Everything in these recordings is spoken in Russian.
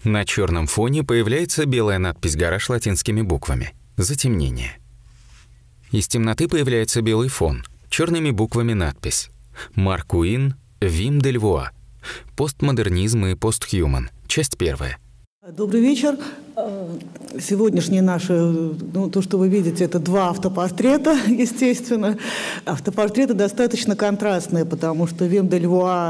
На черном фоне появляется белая надпись «Гараж» латинскими буквами. Затемнение. Из темноты появляется белый фон. Черными буквами надпись «Марк Куин, Вим дель Вуа. Постмодернизм и постхьюман. Часть первая». Добрый вечер. Сегодняшние наши, то, что вы видите, это два автопортрета, естественно. Автопортреты достаточно контрастные, потому что Вим дель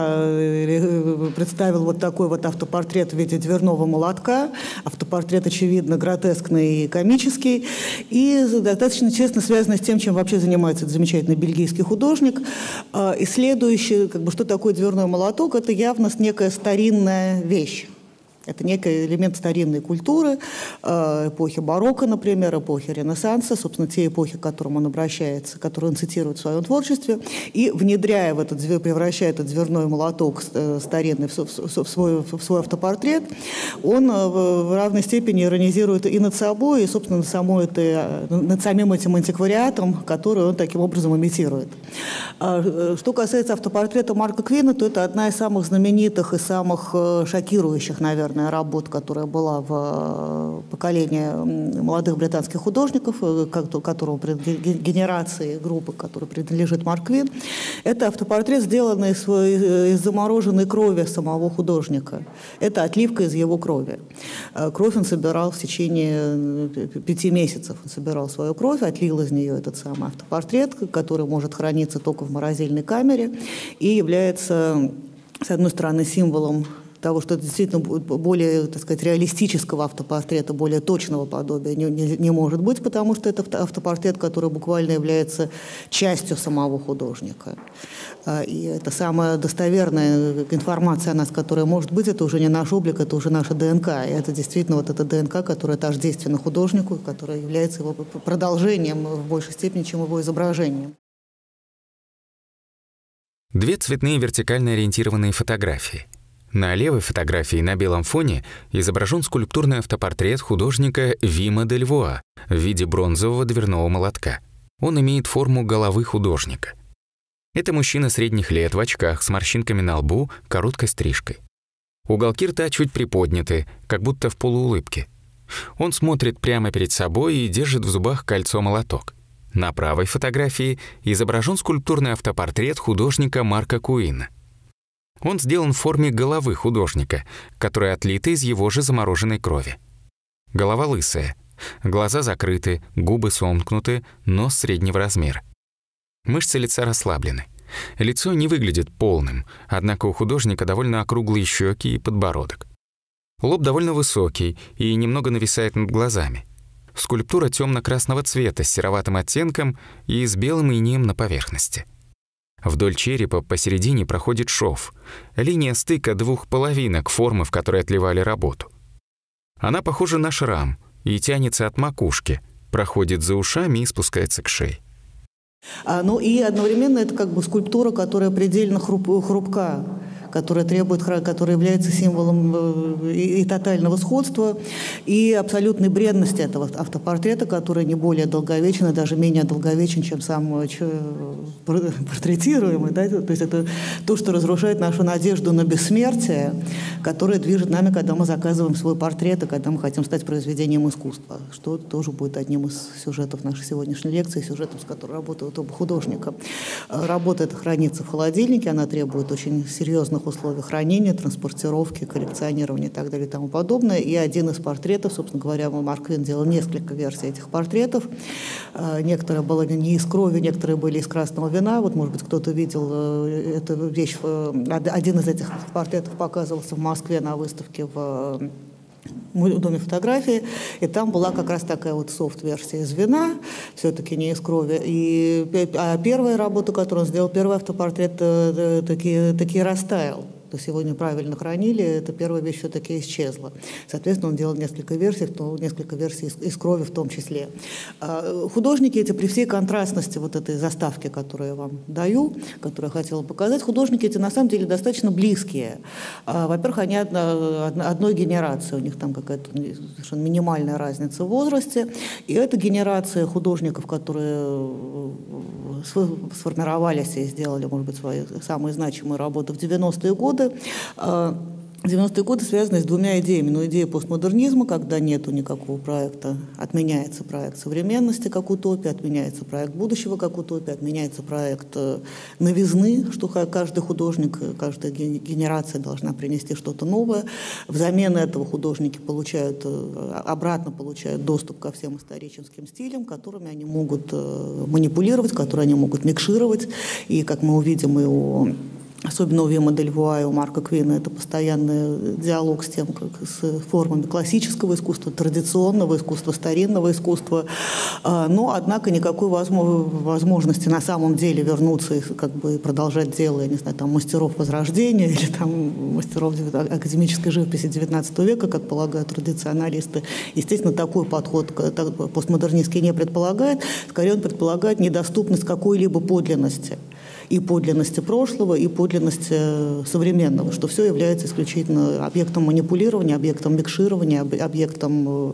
Вуа представил вот такой вот автопортрет в виде дверного молотка. Автопортрет, очевидно, гротескный и комический. И достаточно честно связано с тем, чем вообще занимается этот замечательный бельгийский художник. И следующее, что такое дверной молоток, это явно некая старинная вещь. Это некий элемент старинной культуры, эпохи барокко, например, эпохи Ренессанса, собственно, те эпохи, к которым он обращается, которые он цитирует в своем творчестве, и, внедряя превращая этот дверной молоток старинный в свой автопортрет, он в равной степени иронизирует и над собой, и, собственно, над самим этим антиквариатом, который он таким образом имитирует. Что касается автопортрета Марка Куина, то это одна из самых знаменитых и самых шокирующих, наверное, работ, которая была в поколении молодых британских художников, генерации группы, которой принадлежит Марк Куин. Это автопортрет, сделанный из замороженной крови самого художника. Это отливка из его крови. Кровь он собирал в течение 5 месяцев. Он собирал свою кровь, отлил из нее этот самый автопортрет, который может храниться только в морозильной камере и является, с одной стороны, символом того, что это действительно более, так сказать, реалистического автопортрета, более точного подобия не может быть, потому что это автопортрет, который буквально является частью самого художника. И это самая достоверная информация о нас, которая может быть, это уже не наш облик, это уже наша ДНК. И это действительно вот эта ДНК, которая тождественна художнику, которая является его продолжением в большей степени, чем его изображением. Две цветные вертикально ориентированные фотографии. На левой фотографии на белом фоне изображен скульптурный автопортрет художника Вима дель Вуа в виде бронзового дверного молотка. Он имеет форму головы художника. Это мужчина средних лет в очках с морщинками на лбу, короткой стрижкой. Уголки рта чуть приподняты, как будто в полуулыбке. Он смотрит прямо перед собой и держит в зубах кольцо-молоток. На правой фотографии изображен скульптурный автопортрет художника Марка Куина. Он сделан в форме головы художника, которая отлита из его же замороженной крови. Голова лысая, глаза закрыты, губы сомкнуты, нос среднего размера. Мышцы лица расслаблены. Лицо не выглядит полным, однако у художника довольно округлые щеки и подбородок. Лоб довольно высокий и немного нависает над глазами. Скульптура темно-красного цвета с сероватым оттенком и с белым инеем на поверхности. Вдоль черепа посередине проходит шов, линия стыка двух половинок формы, в которой отливали работу. Она похожа на шрам и тянется от макушки, проходит за ушами и спускается к шее. И одновременно это скульптура, которая предельно хрупка, которая является символом и тотального сходства, и абсолютной бренности этого автопортрета, который не более долговечен, и даже менее долговечен, чем сам портретируемый. Да? То есть это то, что разрушает нашу надежду на бессмертие, которое движет нами, когда мы заказываем свой портрет, и когда мы хотим стать произведением искусства, что тоже будет одним из сюжетов нашей сегодняшней лекции, сюжетом, с которым работают оба художника. Работа эта хранится в холодильнике, она требует очень серьезных условий хранения, транспортировки, коллекционирования и так далее и тому подобное. И один из портретов, собственно говоря, Марк Куин делал несколько версий этих портретов. Некоторые были не из крови, некоторые были из красного вина. Вот, может быть, кто-то видел эту вещь. Один из этих портретов показывался в Москве на выставке в Доме фотографии, и там была как раз такая вот софт-версия из вина, все-таки не из крови. А первая работа, которую он сделал, первый автопортрет, таки растаял. То сегодня правильно хранили, эта первая вещь все-таки исчезла. Соответственно, он делал несколько версий из крови в том числе. Художники эти, при всей контрастности вот этой заставки, которую я вам даю, которую я хотела показать, художники эти на самом деле достаточно близкие. Во-первых, они одной генерации, у них там какая-то совершенно минимальная разница в возрасте. И это генерация художников, которые сформировались и сделали, может быть, свои самые значимые работы в 90-е годы. 90-е годы связаны с двумя идеями. Но идея постмодернизма, когда нету никакого проекта, отменяется проект современности как утопия, отменяется проект будущего как утопия, отменяется проект новизны, что каждый художник, каждая генерация должна принести что-то новое. Взамен этого художники обратно получают доступ ко всем историческим стилям, которыми они могут манипулировать, которые они могут микшировать. И, как мы увидим, особенно у Вима Дельвуа и у Марка Квина, это постоянный диалог с формами классического искусства, традиционного искусства, старинного искусства. Но, однако, никакой возможности на самом деле вернуться и продолжать дело, я не знаю, мастеров Возрождения или мастеров академической живописи XIX века, как полагают традиционалисты. Естественно, такой подход постмодернистский не предполагает. Скорее, он предполагает недоступность какой-либо подлинности. И подлинности прошлого, и подлинности современного, что все является исключительно объектом манипулирования, объектом микширования, объектом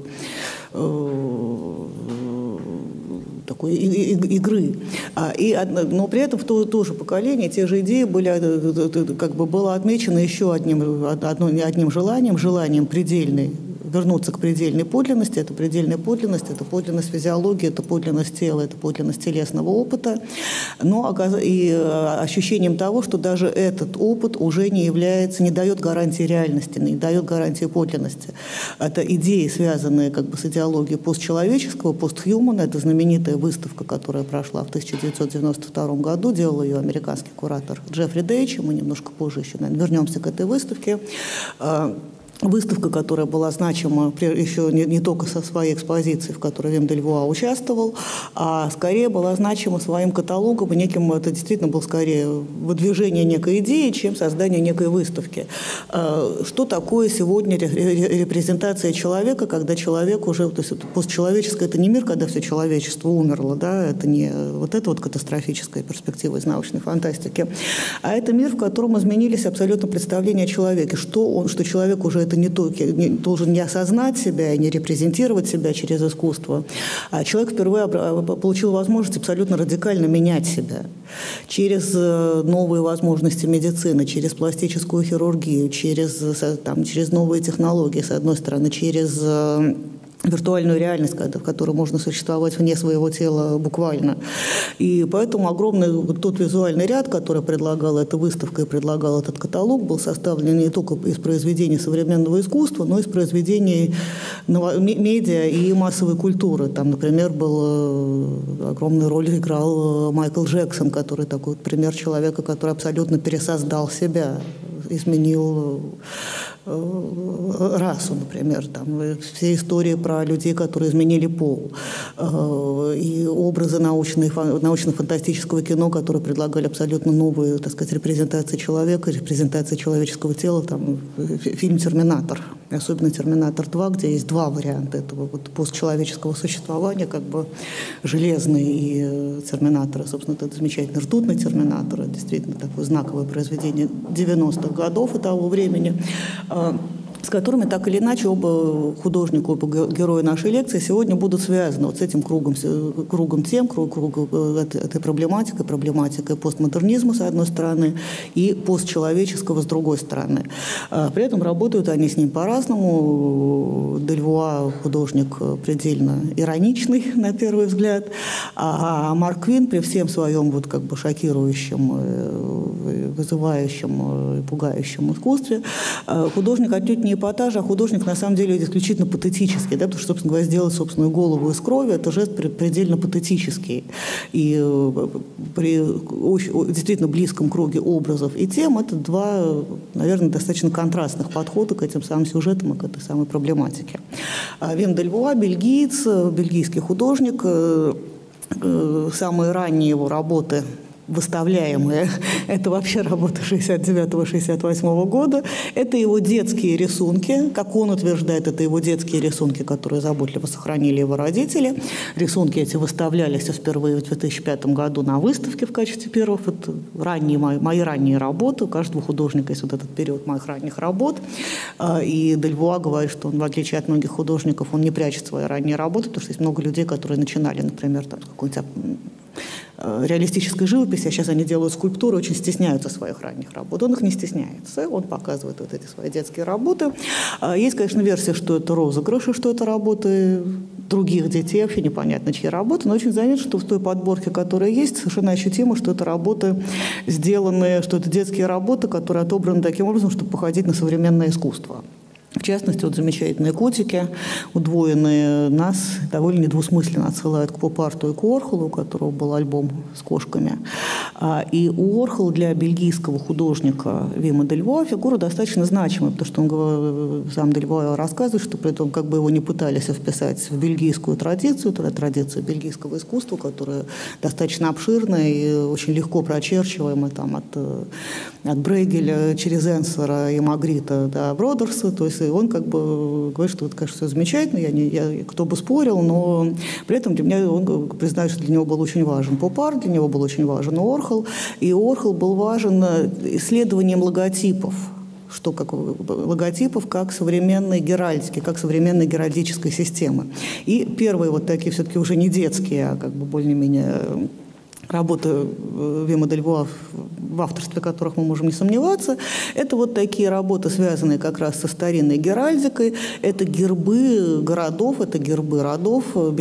такой игры. Но при этом в то же поколение те же идеи было отмечено еще одним желанием предельной, вернуться к предельной подлинности. Это предельная подлинность, это подлинность физиологии, это подлинность тела, это подлинность телесного опыта. И ощущением того, что даже этот опыт уже не дает гарантии реальности, не дает гарантии подлинности. Это идеи, связанные с идеологией постчеловеческого, постхьюмана. Это знаменитая выставка, которая прошла в 1992 году. Делал ее американский куратор Джеффри Дейч. Мы немножко позже еще, наверное, вернемся к этой выставке. Выставка, которая была значима еще не только со своей экспозицией, в которой Вим Дельвуа участвовал, а скорее была значима своим каталогом, и это действительно было скорее выдвижение некой идеи, чем создание некой выставки. Что такое сегодня репрезентация человека, когда человек уже... То есть постчеловеческое — это не мир, когда все человечество умерло, да, это не эта катастрофическая перспектива из научной фантастики, а это мир, в котором изменились абсолютно представления о человеке, что человек уже это должен не осознать себя и не репрезентировать себя через искусство. А человек впервые получил возможность абсолютно радикально менять себя через новые возможности медицины, через пластическую хирургию, через новые технологии, с одной стороны, через виртуальную реальность, в которой можно существовать вне своего тела буквально. И поэтому огромный тот визуальный ряд, который предлагала эта выставка и предлагал этот каталог, был составлен не только из произведений современного искусства, но и из произведений медиа и массовой культуры. Там, например, огромную роль играл Майкл Джексон, который такой пример человека, который абсолютно пересоздал себя, изменил расу, например, все истории про людей, которые изменили пол, и образы научно-фантастического кино, которые предлагали абсолютно новые, репрезентации человека, репрезентации человеческого тела, фильм «Терминатор», особенно «Терминатор 2», где есть два варианта этого постчеловеческого существования, железный и «Терминатор», собственно, это замечательный ртутный «Терминатор», действительно такое знаковое произведение 90-х годов и того времени, с которыми так или иначе оба художника, оба героя нашей лекции сегодня будут связаны с этим кругом тем, этой проблематикой постмодернизма с одной стороны и постчеловеческого с другой стороны. При этом работают они с ним по-разному. Дельвуа художник предельно ироничный, на первый взгляд, а Марк Квин при всем своем шокирующем, вызывающем и пугающем искусстве художник отнюдь не эпатажа, а художник на самом деле исключительно патетический, да, потому что, собственно говоря, сделать собственную голову из крови — это жест предельно патетический. И при действительно близком круге образов и тем это два, наверное, достаточно контрастных подхода к этим самым сюжетам и к этой самой проблематике. Вим Дельвуа, бельгиец, бельгийский художник, самые ранние его работы выставляемые, это вообще работа 69-68 года, это его детские рисунки, как он утверждает, это его детские рисунки, которые заботливо сохранили его родители. Рисунки эти выставлялись впервые в 2005 году на выставке в качестве первых. Это мои ранние работы, у каждого художника есть этот период моих ранних работ. И Дельвуа говорит, что он, в отличие от многих художников, он не прячет свои ранние работы, потому что есть много людей, которые начинали, например, с какой-нибудь реалистической живописи, а сейчас они делают скульптуры, очень стесняются своих ранних работ. Он их не стесняется, он показывает вот эти свои детские работы. Есть, конечно, версия, что это розыгрыши, что это работы других детей, вообще непонятно, чьи работы, но очень заметно, что в той подборке, которая есть, совершенно ощутимо, что это работы сделанные, что это детские работы, которые отобраны таким образом, чтобы походить на современное искусство. В частности, вот замечательные котики, удвоенные, нас довольно недвусмысленно отсылают к поп-арту и к Уорхолу, у которого был альбом с кошками. И Уорхол для бельгийского художника Вима Дельвуа фигура достаточно значимая, потому что он сам Дельвуа рассказывает, что при том, как бы его не пытались вписать в бельгийскую традицию, традицию бельгийского искусства, которая достаточно обширная и очень легко прочерчиваемая там, от Брейгеля через Энсера и Магрита до Бродерса, то есть он как бы говорит, что это, конечно, все замечательно, кто бы спорил, но при этом для меня, он признает, что для него был очень важен поп-арт, для него был очень важен Уорхол, и Уорхол был важен исследованием логотипов, логотипов как современной геральдики, как современной геральдической системы. И первые вот такие все-таки уже не детские, а как бы более-менее работы Вима Дельвуа, в авторстве которых мы можем не сомневаться, это вот такие работы, связанные как раз со старинной геральдикой. Это гербы городов, это гербы родов,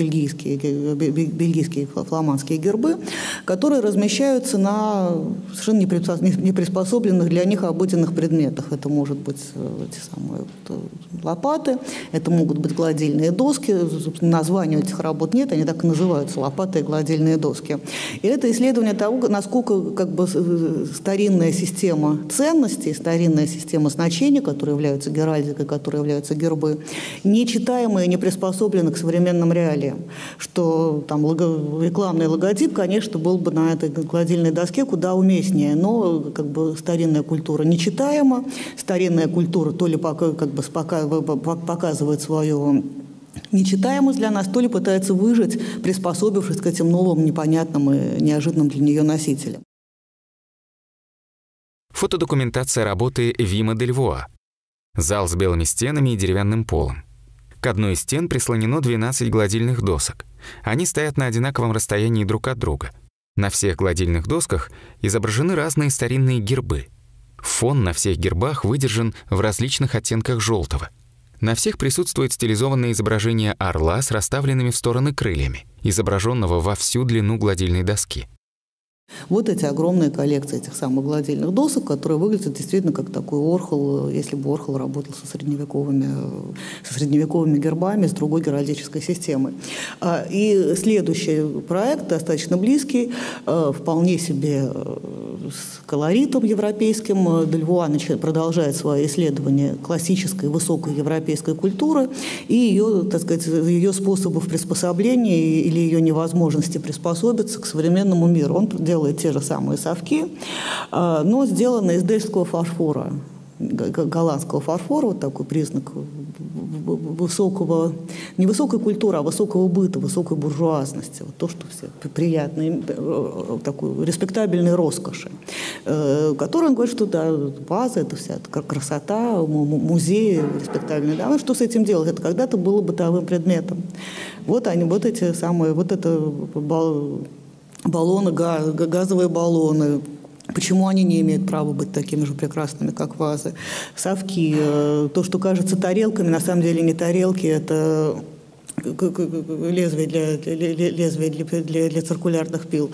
бельгийские фламандские гербы, которые размещаются на совершенно неприспособленных для них обыденных предметах. Это может быть эти самые лопаты, это могут быть гладильные доски. Названия этих работ нет, они так и называются — лопаты и гладильные доски. И это исследование того, насколько как бы старинная система ценностей, старинная система значений, которые являются геральдикой, которые являются гербы, нечитаемые, не приспособлены к современным реалиям. Что там рекламный логотип, конечно, был бы на этой гладильной доске куда уместнее, но как бы старинная культура нечитаема, старинная культура то ли как бы показывает свою нечитаемость для нас, то ли пытается выжить, приспособившись к этим новым, непонятным и неожиданным для нее носителям. Фотодокументация работы Вима Дельвуа. Зал с белыми стенами и деревянным полом. К одной из стен прислонено 12 гладильных досок. Они стоят на одинаковом расстоянии друг от друга. На всех гладильных досках изображены разные старинные гербы. Фон на всех гербах выдержан в различных оттенках желтого. На всех присутствует стилизованное изображение орла с расставленными в стороны крыльями, изображенного во всю длину гладильной доски. Вот эти огромные коллекции этих самых гладильных досок, которые выглядят действительно как такой Уорхол, если бы Уорхол работал со средневековыми гербами, с другой геральдической системой. И следующий проект, достаточно близкий, вполне себе с колоритом европейским. Дельвуа продолжает свое исследование классической высокой европейской культуры и ее, так сказать, ее способов приспособления или ее невозможности приспособиться к современному миру. Он делает те же самые совки, но сделанные из дельфтского фарфора, голландского фарфора, вот такой признак высокого, не высокой культуры, а высокого быта, высокой буржуазности. Вот то, что все приятные, такой респектабельной роскоши. Который он говорит, что да, ваза, это вся красота, музей респектабельный. Да, ну, что с этим делать? Это когда-то было бытовым предметом. Вот они, вот эти самые, вот это баллоны, газовые баллоны. Почему они не имеют права быть такими же прекрасными, как вазы? Совки. То, что кажется тарелками, на самом деле не тарелки, это лезвие для циркулярных пил.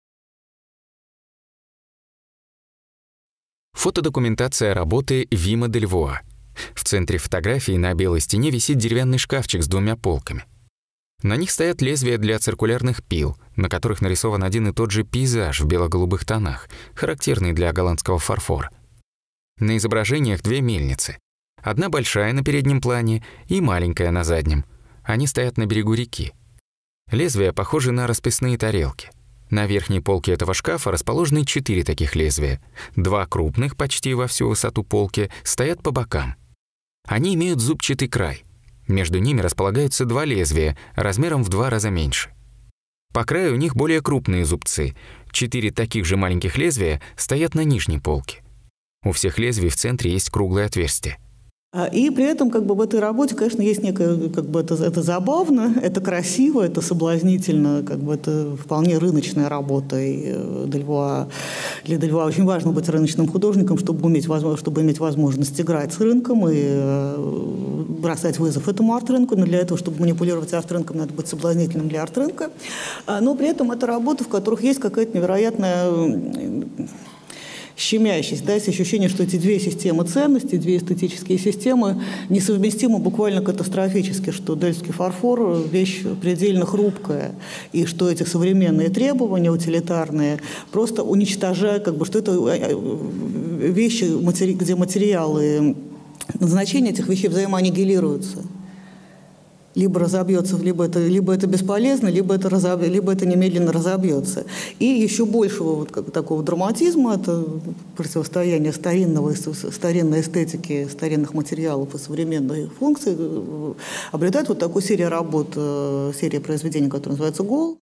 Фотодокументация работы Вима Дельвуа. В центре фотографии на белой стене висит деревянный шкафчик с 2 полками. На них стоят лезвия для циркулярных пил, на которых нарисован один и тот же пейзаж в бело-голубых тонах, характерный для голландского фарфора. На изображениях 2 мельницы. Одна большая на переднем плане и маленькая на заднем. Они стоят на берегу реки. Лезвия похожи на расписные тарелки. На верхней полке этого шкафа расположены 4 таких лезвия. 2 крупных, почти во всю высоту полки, стоят по бокам. Они имеют зубчатый край. Между ними располагаются 2 лезвия, размером в 2 раза меньше. По краю у них более крупные зубцы. 4 таких же маленьких лезвия стоят на нижней полке. У всех лезвий в центре есть круглое отверстие. И при этом как бы в этой работе, конечно, есть некое, как бы это забавно, это красиво, это соблазнительно, как бы это вполне рыночная работа. И для Дельвуа очень важно быть рыночным художником, чтобы иметь возможность играть с рынком и бросать вызов этому арт-рынку. Но для этого, чтобы манипулировать арт-рынком, надо быть соблазнительным для арт-рынка. Но при этом это работы, в которых есть какая-то невероятная щемящесть, да, есть ощущение, что эти две системы ценностей, две эстетические системы несовместимы буквально катастрофически, что дельфский фарфор – вещь предельно хрупкая, и что эти современные требования утилитарные просто уничтожают, как бы, что это вещи, где материалы, назначение этих вещей взаимоаннигилируются. Либо разобьется, либо это бесполезно, либо это немедленно разобьется. И еще большего вот такого драматизма, это противостояние старинной эстетики, старинных материалов и современной функции, обретает вот такую серию работ, серия произведений, которая называется «Гол».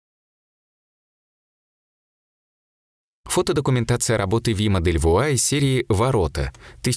Фотодокументация работы Вима Дельвуа из серии «Ворота»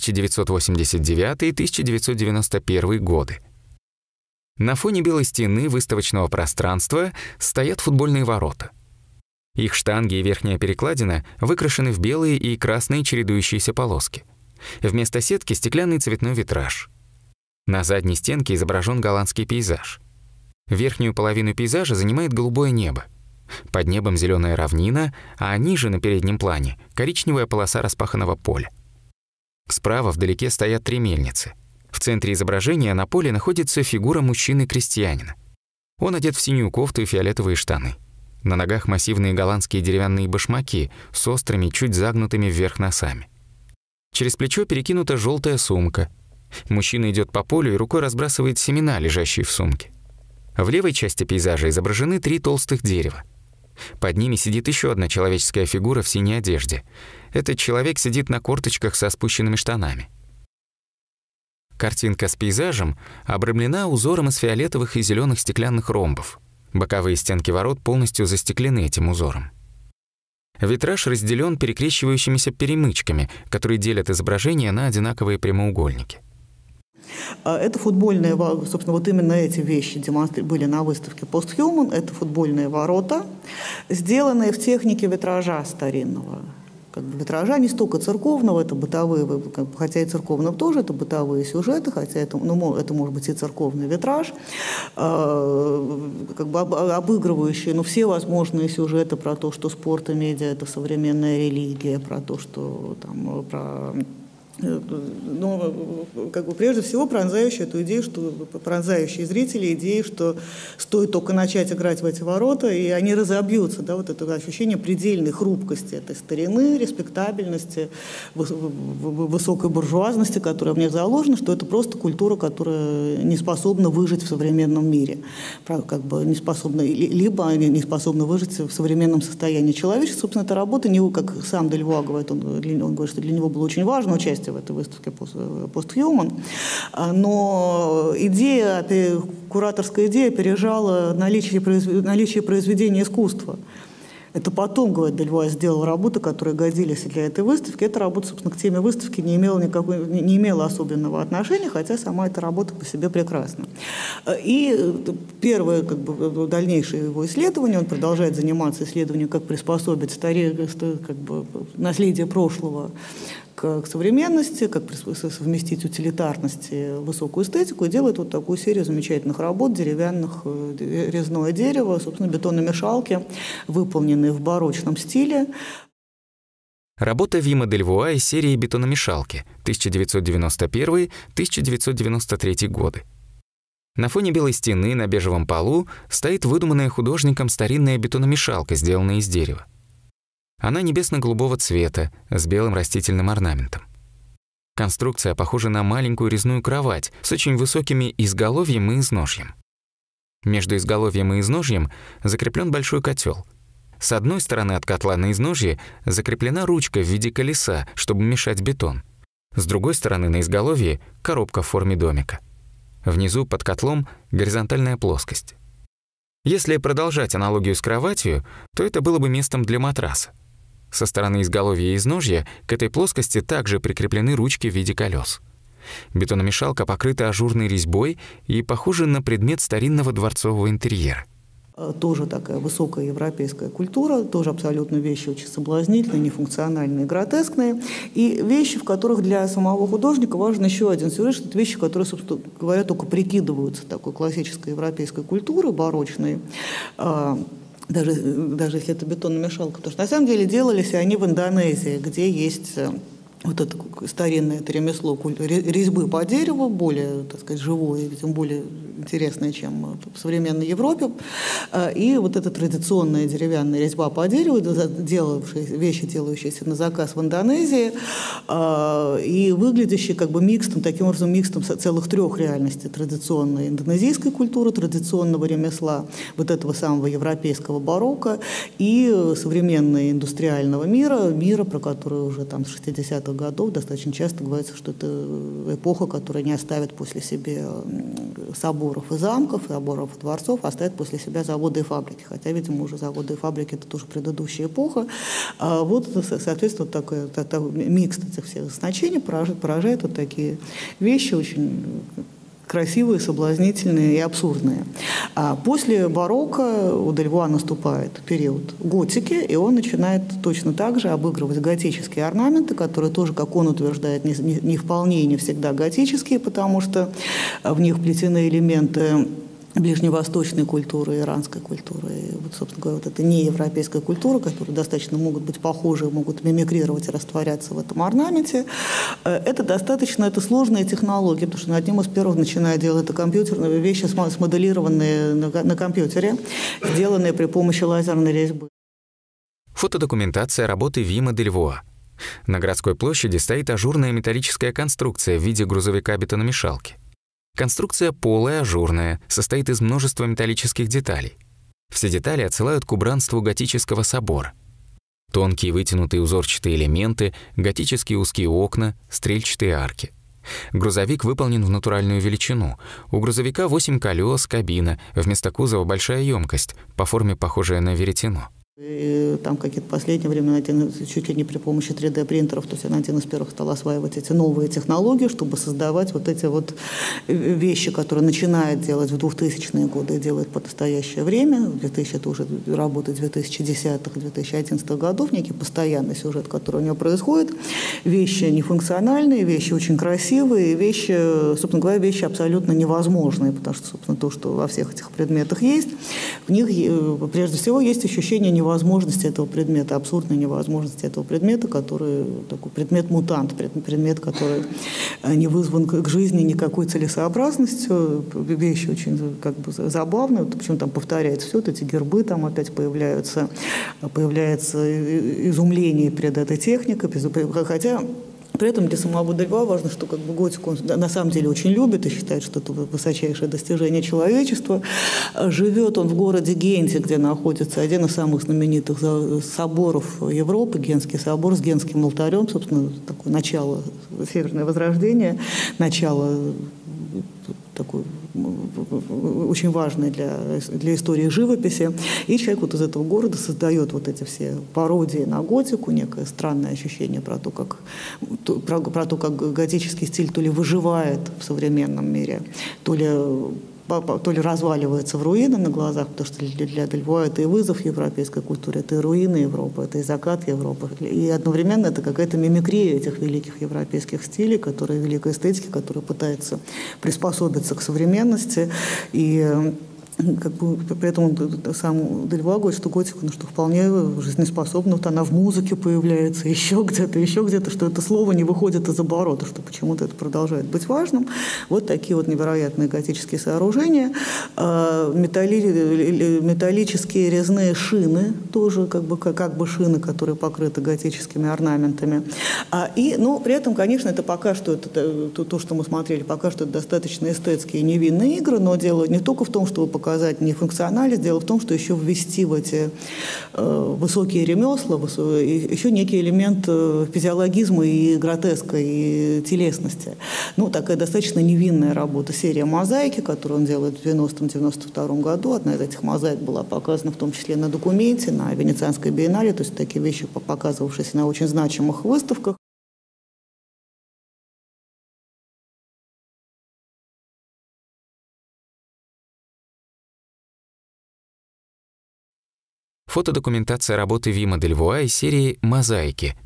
1989-1991 годы. На фоне белой стены выставочного пространства стоят футбольные ворота. Их штанги и верхняя перекладина выкрашены в белые и красные чередующиеся полоски. Вместо сетки стеклянный цветной витраж. На задней стенке изображен голландский пейзаж. Верхнюю половину пейзажа занимает голубое небо. Под небом зеленая равнина, а ниже на переднем плане коричневая полоса распаханного поля. Справа вдалеке стоят 3 мельницы. В центре изображения на поле находится фигура мужчины-крестьянина. Он одет в синюю кофту и фиолетовые штаны. На ногах массивные голландские деревянные башмаки с острыми, чуть загнутыми вверх носами. Через плечо перекинута желтая сумка. Мужчина идет по полю и рукой разбрасывает семена, лежащие в сумке. В левой части пейзажа изображены 3 толстых дерева. Под ними сидит еще одна человеческая фигура в синей одежде. Этот человек сидит на корточках со спущенными штанами. Картинка с пейзажем обрамлена узором из фиолетовых и зеленых стеклянных ромбов. Боковые стенки ворот полностью застеклены этим узором. Витраж разделен перекрещивающимися перемычками, которые делят изображение на одинаковые прямоугольники. Это футбольные, собственно, вот именно эти вещи были на выставке «Постхьюман». Это футбольные ворота, сделанные в технике витража старинного. Как бы витража не столько церковного, это бытовые, хотя и церковного тоже, это бытовые сюжеты, хотя это может быть и церковный витраж, как бы обыгрывающие все возможные сюжеты про то, что спорт и медиа – это современная религия, про то, что там, как бы прежде всего пронзающая эту идею, что пронзающие зрители идею, что стоит только начать играть в эти ворота, и они разобьются, да, вот это ощущение предельной хрупкости этой старины, респектабельности, высокой буржуазности, которая в них заложена, что это просто культура, которая не способна выжить в современном мире, как бы не способна, либо не способна выжить в современном состоянии человечества. Собственно, эта работа, как сам Дельвуа говорит, он говорит, что для него было очень важно участие в этой выставке «Постхьюман», но кураторская идея опережала наличие произведения искусства. Это потом, говорит Дельвуа, сделал работы, которые годились для этой выставки. Эта работа, собственно, к теме выставки не имела особенного отношения, хотя сама эта работа по себе прекрасна. И первое, как бы, дальнейшее его исследование, он продолжает заниматься исследованием, как приспособить наследие прошлого к современности, как совместить утилитарность и высокую эстетику, и делает вот такую серию замечательных работ деревянных, резное дерево, собственно, бетономешалки, выполненные в барочном стиле. Работа Вима Дельвуа из серии «Бетономешалки» 1991-1993 годы. На фоне белой стены на бежевом полу стоит выдуманная художником старинная бетономешалка, сделанная из дерева. Она небесно-голубого цвета, с белым растительным орнаментом. Конструкция похожа на маленькую резную кровать с очень высокими изголовьем и изножьем. Между изголовьем и изножьем закреплен большой котел. С одной стороны от котла на изножье закреплена ручка в виде колеса, чтобы мешать бетон. С другой стороны на изголовье коробка в форме домика. Внизу под котлом горизонтальная плоскость. Если продолжать аналогию с кроватью, то это было бы местом для матраса. Со стороны изголовья и изножья к этой плоскости также прикреплены ручки в виде колес. Бетономешалка покрыта ажурной резьбой и похожа на предмет старинного дворцового интерьера. Тоже такая высокая европейская культура, тоже абсолютно вещи очень соблазнительные, нефункциональные, гротескные. И вещи, в которых для самого художника важен еще один сюжет, что это вещи, которые, собственно говоря, только прикидываются такой классической европейской культуры, барочной, даже если это бетономешалка. Потому что на самом деле делались они в Индонезии, где есть вот это старинное это ремесло резьбы по дереву, более, так сказать, живое, тем более интересное, чем в современной Европе. И вот эта традиционная деревянная резьба по дереву, вещи, делающиеся на заказ в Индонезии, и выглядящие как бы микстом, таким образом микстом целых трех реальностей: традиционной индонезийской культуры, традиционного ремесла, вот этого самого европейского барокко и современного индустриального мира, про который уже там с 60-х годов достаточно часто говорится, что это эпоха, которая не оставит после себя соборов и замков, и соборов и дворцов, а оставит после себя заводы и фабрики. Хотя, видимо, уже заводы и фабрики – это тоже предыдущая эпоха. Вот, соответственно, такой микс этих всех значений поражает вот такие вещи очень красивые, соблазнительные и абсурдные. А после барокко у Дельвуа наступает период готики, и он начинает точно так же обыгрывать готические орнаменты, которые тоже, как он утверждает, не вполне и не всегда готические, потому что в них вплетены элементы ближневосточной культуры, иранской культуры. И вот, собственно говоря, вот это неевропейская культура, которые достаточно могут быть похожи, могут мимикрировать и растворяться в этом орнаменте. Это сложные технологии, потому что одним из первых начинает делать это компьютерные вещи, смоделированные на компьютере, сделанные при помощи лазерной резьбы. Фотодокументация работы Вима Дельвуа. На городской площади стоит ажурная металлическая конструкция в виде грузовика бетономешалки. Конструкция полая, ажурная, состоит из множества металлических деталей. Все детали отсылают к убранству готического собора. Тонкие вытянутые узорчатые элементы, готические узкие окна, стрельчатые арки. Грузовик выполнен в натуральную величину. У грузовика 8 колес, кабина, вместо кузова большая емкость, по форме похожая на веретено. И там какие-то последнее время чуть ли не при помощи 3D-принтеров, то есть она один из первых стал осваивать эти новые технологии, чтобы создавать вот эти вот вещи, которые начинает делать в 2000-е годы и делает по настоящее время. 2000 это уже работает 2010-2011 годов, некий постоянный сюжет, который у нее происходит. Вещи нефункциональные, вещи очень красивые, вещи, собственно говоря, вещи абсолютно невозможные, потому что, собственно, то, что во всех этих предметах есть, в них прежде всего есть ощущение невозможности этого предмета, абсурдной невозможности этого предмета, который такой предмет-мутант, предмет, который не вызван к жизни никакой целесообразностью. Вещи очень как бы забавные, почему там повторяется все, вот эти гербы там опять появляется изумление перед этой техникой, хотя при этом для самого Дельвуа важно, что как бы готику он на самом деле очень любит и считает, что это высочайшее достижение человечества. Живет он в городе Генте, где находится один из самых знаменитых соборов Европы, Генский собор с Генским алтарем, собственно, такое начало Северное Возрождение, начало такой очень важный для истории живописи. И человек вот из этого города создает вот эти все пародии на готику, некое странное ощущение про то, как готический стиль то ли выживает в современном мире, то ли разваливается в руины на глазах, потому что для Дельвуа это и вызов европейской культуре, это и руины Европы, это и закат Европы. И одновременно это какая-то мимикрия этих великих европейских стилей, великой эстетики, которая пытается приспособиться к современности. И как бы, при этом сам Дельвуа говорит, что готика, что вполне жизнеспособна, вот она в музыке появляется, еще где-то, что это слово не выходит из оборота, что почему-то это продолжает быть важным. Вот такие вот невероятные готические сооружения. Металлические резные шины, тоже как бы шины, которые покрыты готическими орнаментами. Но при этом, конечно, это пока что, то, что мы смотрели, пока что это достаточно эстетские и невинные игры, но дело не только в том, чтобы показать нефункциональность, дело в том, что еще ввести в эти высокие ремесла еще некий элемент физиологизма и гротеска, и телесности. Такая достаточно невинная работа, серия мозаики, которую он делает в 90-92 году. Одна из этих мозаик была показана в том числе на документе, на Венецианской биеннале, то есть такие вещи, показывавшиеся на очень значимых выставках. Фотодокументация работы Вима Дельвуа из серии «Мозаики»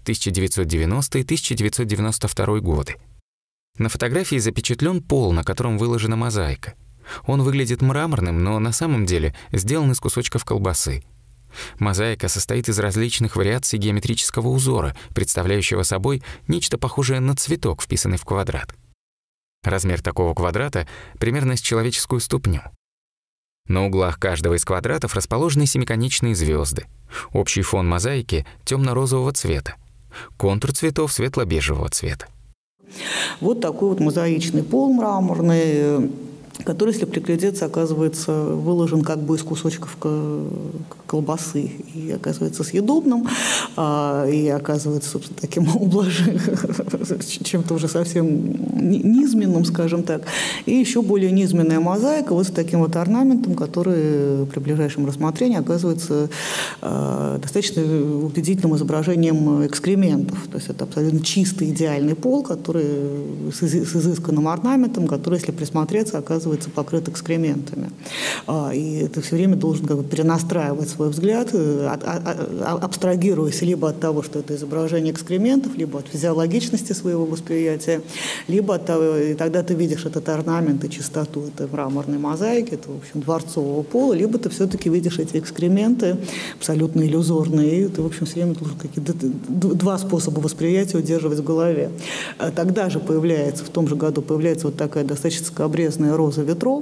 1990-1992 годы. На фотографии запечатлен пол, на котором выложена мозаика. Он выглядит мраморным, но на самом деле сделан из кусочков колбасы. Мозаика состоит из различных вариаций геометрического узора, представляющего собой нечто похожее на цветок, вписанный в квадрат. Размер такого квадрата примерно с человеческую ступню. На углах каждого из квадратов расположены семиконечные звезды. Общий фон мозаики темно-розового цвета. Контур цветов светло-бежевого цвета. Вот такой вот мозаичный пол мраморный, который, если приглядеться, оказывается выложен как бы из кусочков колбасы и оказывается съедобным, и оказывается, собственно, таким чем-то уже совсем низменным, скажем так. И еще более низменная мозаика вот с таким вот орнаментом, который при ближайшем рассмотрении оказывается достаточно убедительным изображением экскрементов. То есть это абсолютно чистый, идеальный пол, который с изысканным орнаментом, который, если присмотреться, оказывается покрыт экскрементами. И ты все время должен как бы перенастраивать свой взгляд, абстрагируясь либо от того, что это изображение экскрементов, либо от физиологичности своего восприятия, либо от того, и тогда ты видишь этот орнамент и чистоту этой мраморной мозаики, это, в общем, дворцового пола, либо ты все-таки видишь эти экскременты абсолютно иллюзорные, и ты, в общем, все время должен какие-то два способа восприятия удерживать в голове. Тогда же появляется, в том же году появляется вот такая достаточно скабрезная роза ветров.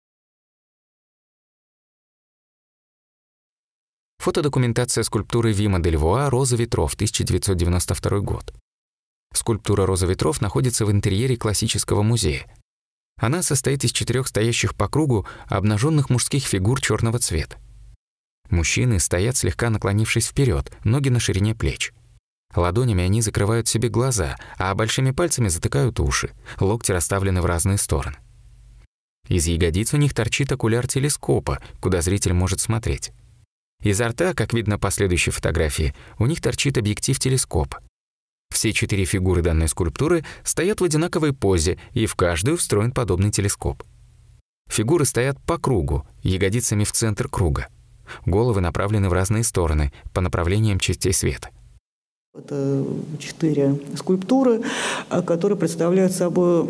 Фотодокументация скульптуры Вима Дельвуа «Роза ветров», 1992 год. Скульптура «Роза ветров» находится в интерьере классического музея. Она состоит из 4 стоящих по кругу обнаженных мужских фигур черного цвета. Мужчины стоят, слегка наклонившись вперед, ноги на ширине плеч. Ладонями они закрывают себе глаза, а большими пальцами затыкают уши, локти расставлены в разные стороны. Из ягодиц у них торчит окуляр телескопа, куда зритель может смотреть. Изо рта, как видно по следующей фотографии, у них торчит объектив телескопа. Все 4 фигуры данной скульптуры стоят в одинаковой позе, и в каждую встроен подобный телескоп. Фигуры стоят по кругу, ягодицами в центр круга. Головы направлены в разные стороны, по направлениям частей света. Это 4 скульптуры, которые представляют собой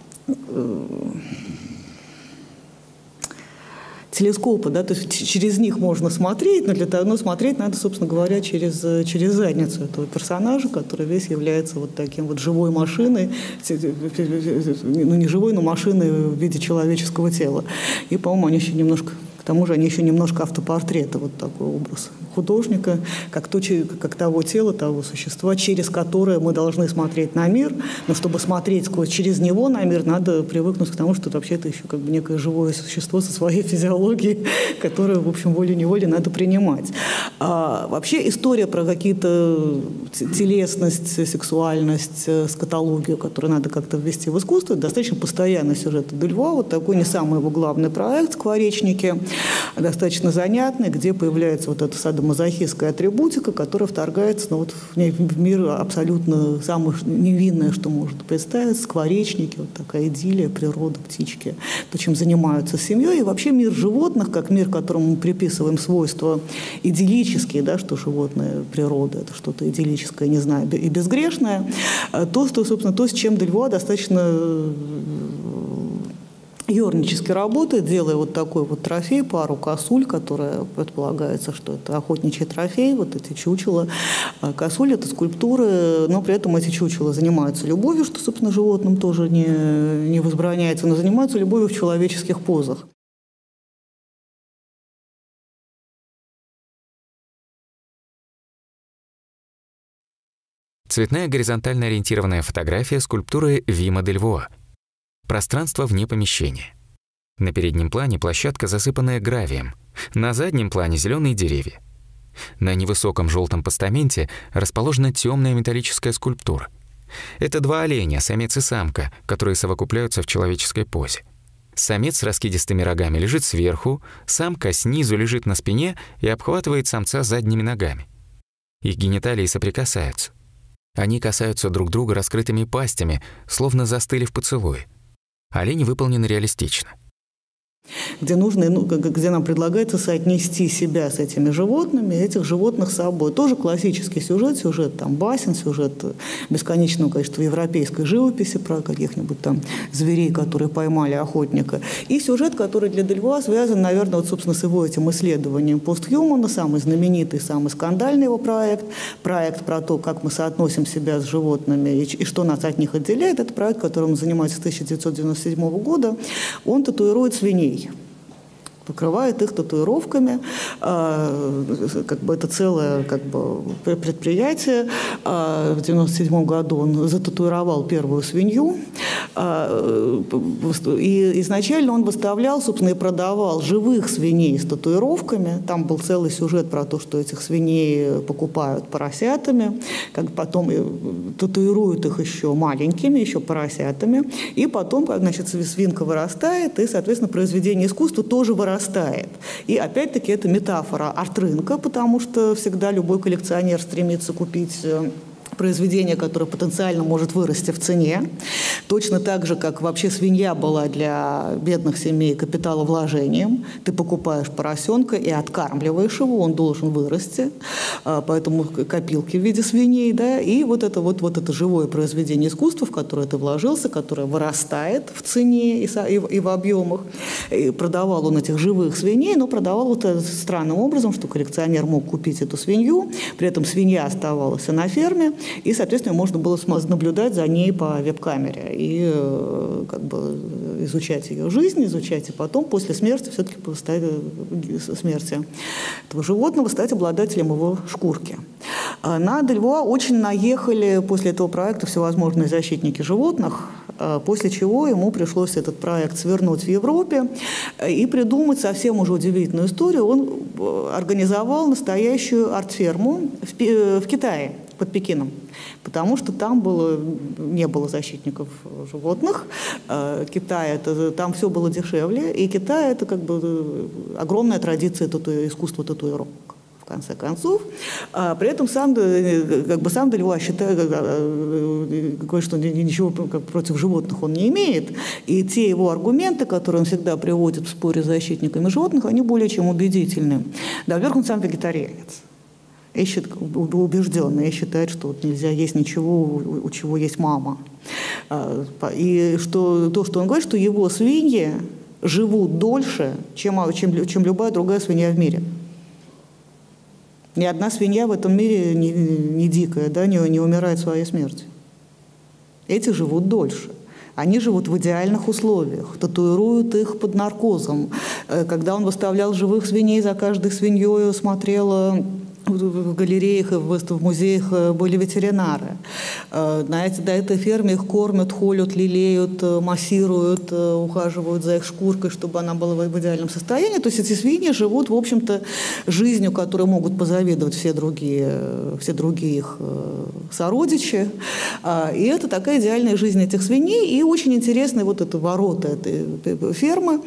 телескопы, да, то есть через них можно смотреть, но для того, смотреть надо, собственно говоря, через задницу этого персонажа, который весь является вот таким вот живой машиной, ну не живой, но машиной в виде человеческого тела. И, по-моему, они еще немножко, к тому же, они еще немножко автопортреты, вот такой образ художника, как того тела, того существа, через которое мы должны смотреть на мир, но чтобы смотреть через него на мир, надо привыкнуть к тому, что это вообще-то еще как бы некое живое существо со своей физиологией, которую, в общем, волей-неволей надо принимать. Вообще история про какие-то телесность, сексуальность, скатологию, которую надо как-то ввести в искусство, достаточно постоянный сюжет Дельвуа, вот такой не самый его главный проект «Скворечники», достаточно занятный, где появляется вот эта садомазохистская атрибутика, которая вторгается вот в мир абсолютно самое невинное, что может представить, скворечники, вот такая идиллия, природа, птички, то, чем занимаются семьей, и вообще мир животных, как мир, которому мы приписываем свойства идиллические, да, что животное, природа, это что-то идиллическое, не знаю, и безгрешное, то, что, собственно, то, с чем Дельвуа достаточно юрнически работает, делая вот такой вот трофей, пару косуль, которая предполагается, что это охотничий трофей, вот эти чучела. Косуль — это скульптуры, но при этом эти чучела занимаются любовью, что, собственно, животным тоже не возбраняется, но занимаются любовью в человеческих позах. Цветная горизонтально ориентированная фотография скульптуры Вима Дельвуа. Пространство вне помещения. На переднем плане площадка, засыпанная гравием. На заднем плане зеленые деревья. На невысоком желтом постаменте расположена темная металлическая скульптура. Это 2 оленя, самец и самка, которые совокупляются в человеческой позе. Самец с раскидистыми рогами лежит сверху, самка снизу лежит на спине и обхватывает самца задними ногами. Их гениталии соприкасаются. Они касаются друг друга раскрытыми пастями, словно застыли в поцелуе. Олени выполнены реалистично. где где нам предлагается соотнести себя с этими животными, этих животных с собой. Тоже классический сюжет там басен, сюжет бесконечного количества европейской живописи про каких-нибудь там зверей, которые поймали охотника. И сюжет, который для Дельвуа связан, наверное, вот, собственно, с его этим исследованием постхумана, самый знаменитый, самый скандальный его проект про то, как мы соотносим себя с животными и что нас от них отделяет. Это проект, которым он занимается с 1997 года. Он татуирует свиней. Покрывает их татуировками. Это целое предприятие. В 1997 году он зататуировал первую свинью. И изначально он выставлял, собственно, и продавал живых свиней с татуировками. Там был целый сюжет про то, что этих свиней покупают поросятами, потом татуируют их еще маленькими, еще поросятами. И потом, свинка вырастает, и, соответственно, произведение искусства тоже вырастает. И опять-таки это метафора арт-рынка, потому что всегда любой коллекционер стремится купить произведение, которое потенциально может вырасти в цене. Точно так же, как вообще свинья была для бедных семей капиталовложением. Ты покупаешь поросенка и откармливаешь его, он должен вырасти. Поэтому копилки в виде свиней. Да? И вот это живое произведение искусства, в которое ты вложился, которое вырастает в цене и в объемах. И продавал он этих живых свиней, но продавал вот странным образом, что коллекционер мог купить эту свинью, при этом свинья оставалась на ферме, и, соответственно, можно было наблюдать за ней по веб-камере и изучать ее жизнь, изучать и потом, после смерти, все-таки смерти этого животного, стать обладателем его шкурки. На Дельвуа очень наехали после этого проекта всевозможные защитники животных, после чего ему пришлось этот проект свернуть в Европе и придумать совсем уже удивительную историю. Он организовал настоящую арт-ферму в Китае, под Пекином, потому что там не было защитников животных. Китай, там все было дешевле, и Китай – это огромная традиция искусства татуировок, в конце концов. При этом сам Дельвуа говорит, что ничего против животных он не имеет, и те его аргументы, которые он всегда приводит в споре с защитниками животных, они более чем убедительны. Да, во-первых, он сам вегетарианец. Убежденный, считает, что нельзя есть ничего, у чего есть мама. И что он говорит, что его свиньи живут дольше, чем любая другая свинья в мире. Ни одна свинья в этом мире не дикая, да, не умирает своей смертью. Эти живут дольше. Они живут в идеальных условиях, татуируют их под наркозом. Когда он выставлял живых свиней, за каждой свиньей смотрела... В галереях и в музеях были ветеринары. На этой ферме их кормят, холят, лелеют, массируют, ухаживают за их шкуркой, чтобы она была в идеальном состоянии. То есть эти свиньи живут, в общем-то, жизнью, которой могут позавидовать все другие их сородичи. И это такая идеальная жизнь этих свиней. И очень интересные это ворота этой фермы.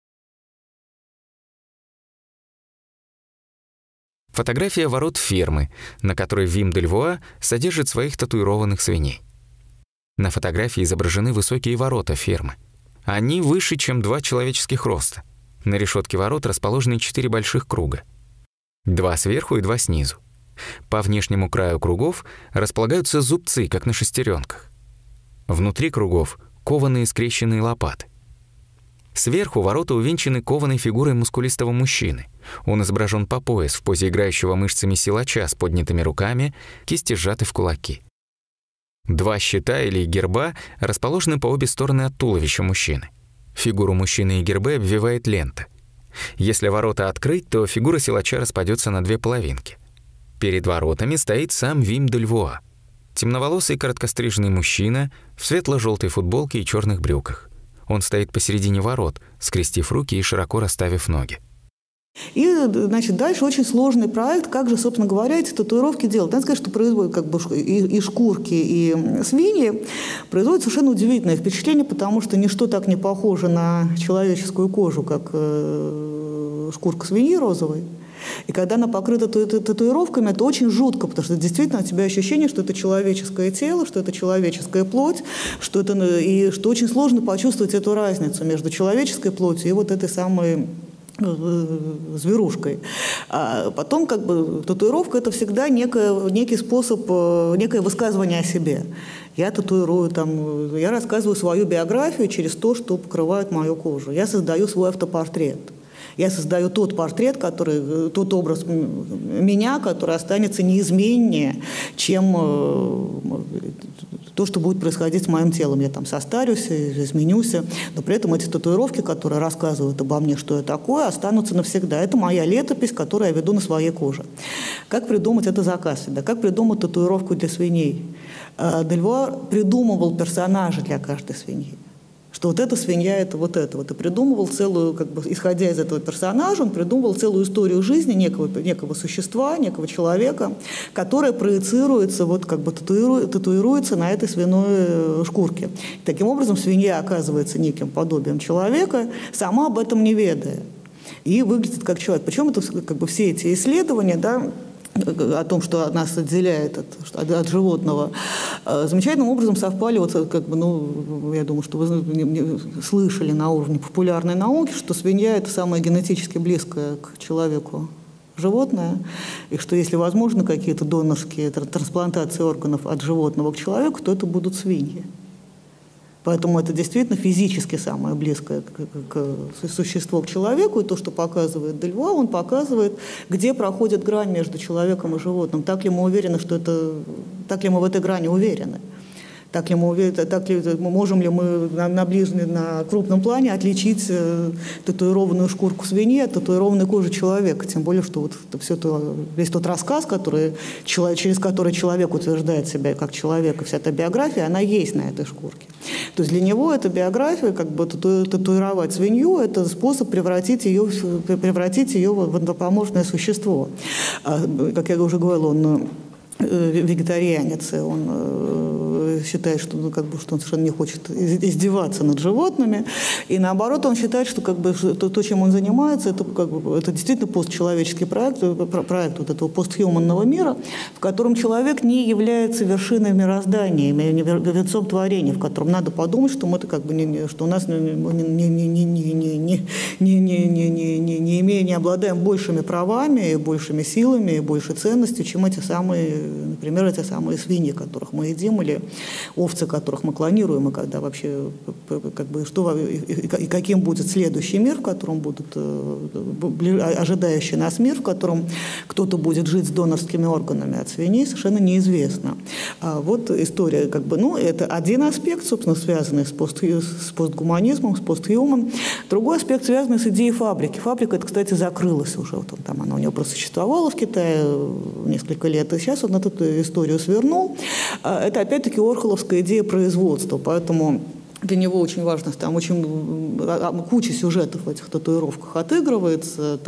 Фотография ворот фермы, на которой Вим Дельвуа содержит своих татуированных свиней. На фотографии изображены высокие ворота фермы. Они выше, чем 2 человеческих роста. На решетке ворот расположены 4 больших круга. 2 сверху и 2 снизу. По внешнему краю кругов располагаются зубцы, как на шестеренках. Внутри кругов кованые скрещенные лопаты. Сверху ворота увенчаны кованой фигурой мускулистого мужчины. Он изображен по пояс в позе играющего мышцами силача с поднятыми руками, кисти сжаты в кулаки. 2 щита или герба расположены по обе стороны от туловища мужчины. Фигуру мужчины и гербы обвивает лента. Если ворота открыть, то фигура силача распадется на 2 половинки. Перед воротами стоит сам Вим Дельвуа. Темноволосый короткостриженный мужчина в светло-желтой футболке и черных брюках. Он стоит посередине ворот, скрестив руки и широко расставив ноги. И, дальше очень сложный проект, как же, собственно говоря, эти татуировки делать. Надо сказать, что производят и шкурки, и свиньи, производят совершенно удивительное впечатление, потому что ничто так не похоже на человеческую кожу, как шкурка свиньи розовой. И когда она покрыта татуировками, это очень жутко, потому что действительно у тебя ощущение, что это человеческое тело, что это человеческая плоть, и что очень сложно почувствовать эту разницу между человеческой плотью и вот этой самой зверушкой. А потом как бы татуировка – это всегда некий способ, некое высказывание о себе. Я татуирую, я рассказываю свою биографию через то, что покрывает мою кожу. Я создаю свой автопортрет. Я создаю тот портрет, тот образ меня, который останется неизменнее, чем то, что будет происходить с моим телом. Я состарюсь, изменюсь, но при этом эти татуировки, которые рассказывают обо мне, что я такое, останутся навсегда. Это моя летопись, которую я веду на своей коже. Как придумать это заказ? Да? Как придумать татуировку для свиней? Дельвуа придумывал персонажа для каждой свиньи. Что вот эта свинья – это вот это. Вот и придумывал целую, исходя из этого персонажа, он придумывал целую историю жизни некого существа, некого человека, которая проецируется, татуируется на этой свиной шкурке. Таким образом, свинья оказывается неким подобием человека, сама об этом не ведая. И выглядит как человек. Причем это все эти исследования, да, о том, что нас отделяет от животного, замечательным образом совпали, я думаю, что вы слышали на уровне популярной науки, что свинья – это самое генетически близкое к человеку животное, и что если возможны какие-то донорские трансплантации органов от животного к человеку, то это будут свиньи. Поэтому это действительно физически самое близкое существо к человеку. И то, что показывает Дельвуа, он показывает, где проходит грань между человеком и животным. Так ли мы уверены, так ли мы в этой грани уверены? Можем ли мы на крупном плане отличить татуированную шкурку свиньи от татуированной кожи человека? Тем более, что весь тот рассказ, через который человек утверждает себя как человек, и вся эта биография, она есть на этой шкурке. То есть для него эта биография, татуировать свинью, это способ превратить ее в антропоморфное существо. Как я уже говорила, он вегетарианец, он считает, что он совершенно не хочет издеваться над животными, и наоборот он считает, что то, чем он занимается, это действительно постчеловеческий проект вот этого постхьюманного мира, в котором человек не является вершиной мироздания, венцом творения, в котором надо подумать, что мы что у нас не обладаем большими правами, большими силами и большей ценностью, чем эти самые свиньи, которых мы едим, или овцы, которых мы клонируем, и когда вообще, и каким будет следующий мир, в котором ожидающий нас мир, в котором кто-то будет жить с донорскими органами от свиней, совершенно неизвестно. А вот история, это один аспект, собственно, связанный с постгуманизмом, с постхьюман. Другой аспект, связанный с идеей фабрики. Фабрика, это, кстати, закрылась уже. Она у него просто существовала в Китае несколько лет, и сейчас он эту историю свернул. Это, опять-таки, орхоловская идея производства, поэтому для него очень важно, куча сюжетов в этих татуировках отыгрывается,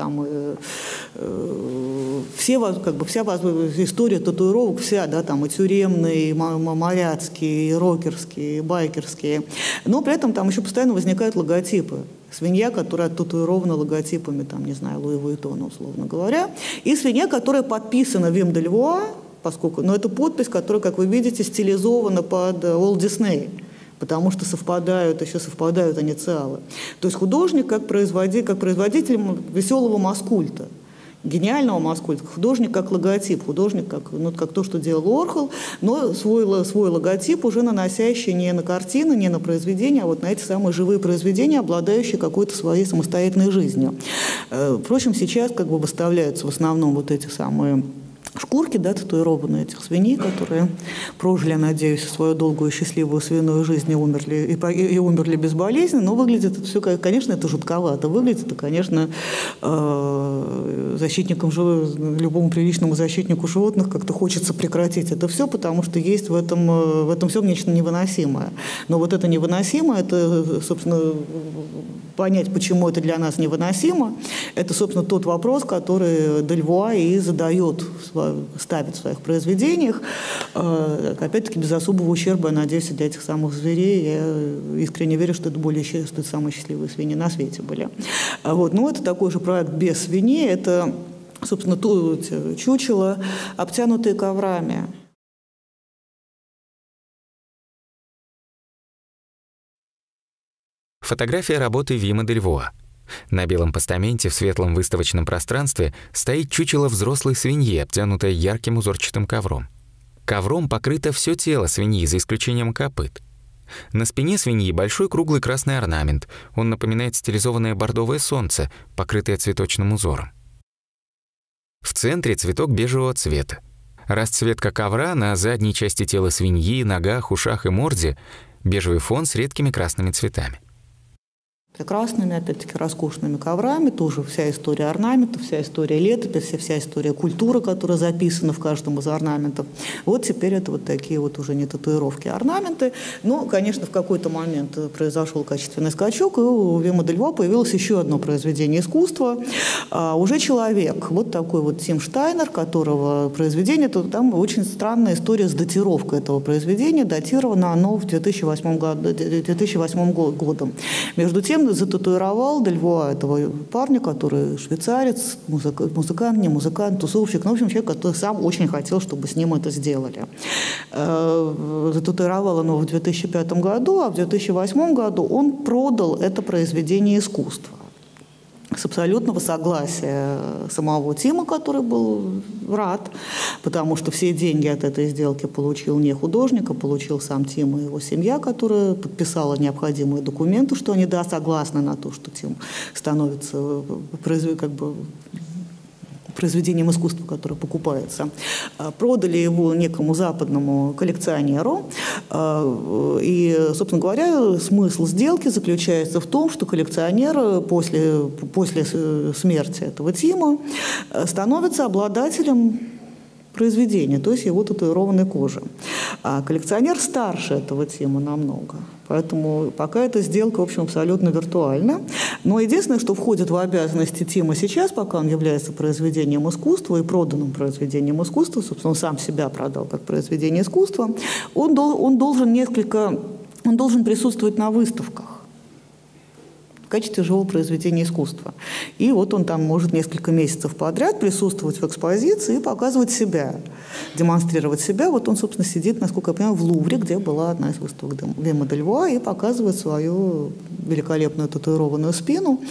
вся история татуировок, и тюремные, и моряцкие, и рокерские, и байкерские, но при этом там еще постоянно возникают логотипы. Свинья, которая оттатуирована логотипами, Луи Вуиттона, условно говоря, и свинья, которая подписана Вим Дельвуа, поскольку, это подпись, которая, как вы видите, стилизована под Уолт Дисней, потому что совпадают инициалы. То есть художник как производитель веселого маскульта, гениального маскульта, художник как логотип, художник как то, что делал Уорхол, но свой логотип уже наносящий не на картины, не на произведения, а вот на эти самые живые произведения, обладающие какой-то своей самостоятельной жизнью. Впрочем, сейчас выставляются в основном вот эти самые шкурки, татуированные этих свиней, которые прожили, надеюсь, свою долгую и счастливую свиную жизнь и умерли безболезненно, но выглядит это все, конечно, это жутковато. Выглядит это, конечно, любому приличному защитнику животных как-то хочется прекратить это все, потому что есть в этом всем нечто невыносимое. Но вот это невыносимое, это, собственно, понять, почему это для нас невыносимо, это, собственно, тот вопрос, который Дельвуа и ставит в своих произведениях, опять-таки без особого ущерба, я надеюсь, для этих самых зверей. Я искренне верю, что это самые счастливые свиньи на свете были. Это такой же проект без свиней. Это собственно, чучела, обтянутые коврами. Фотография работы Вима Дельвуа. На белом постаменте в светлом выставочном пространстве стоит чучело взрослой свиньи, обтянутое ярким узорчатым ковром. Ковром покрыто все тело свиньи, за исключением копыт. На спине свиньи большой круглый красный орнамент. Он напоминает стилизованное бордовое солнце, покрытое цветочным узором. В центре цветок бежевого цвета. Расцветка ковра на задней части тела свиньи, ногах, ушах и морде, бежевый фон с редкими красными цветами. Прекрасными, опять-таки, роскошными коврами, тоже вся история орнаментов, вся история летописи, вся история культуры, которая записана в каждом из орнаментов. Вот теперь это вот такие вот уже не татуировки, а орнаменты. Но, конечно, в какой-то момент произошел качественный скачок, и у Вима Дельвуа появилось еще одно произведение искусства. Уже человек, вот такой вот Тим Штайнер, которого произведение, там очень странная история с датировкой этого произведения, датировано оно в 2008 годом. Между тем, зататуировал Дельвуа этого парня, который швейцарец, музыкант, не музыкант, тусовщик, ну, в общем, человек, который сам очень хотел, чтобы с ним это сделали. Зататуировал оно в 2005 году, а в 2008 году он продал это произведение искусства. С абсолютного согласия самого Тима, который был рад, потому что все деньги от этой сделки получил не художник, а получил сам Тим и его семья, которая подписала необходимые документы, что они, да, согласны на то, что Тим становится произведением искусства, которое покупается. Продали его некому западному коллекционеру. И, собственно говоря, смысл сделки заключается в том, что коллекционер после смерти этого Тима становится обладателем произведения, то есть его татуированной кожи. А коллекционер старше этого Тима намного. Поэтому пока эта сделка, в общем, абсолютно виртуальна. Но единственное, что входит в обязанности Тима сейчас, пока он является произведением искусства и проданным произведением искусства, собственно, он сам себя продал как произведение искусства, он должен присутствовать на выставках в качестве живого произведения искусства. И вот он там может несколько месяцев подряд присутствовать в экспозиции и показывать себя, демонстрировать себя. Вот он, собственно, сидит, насколько я понимаю, в Лувре, где была одна из выставок Вима Дельвуа, и показывает свою великолепную татуированную спину.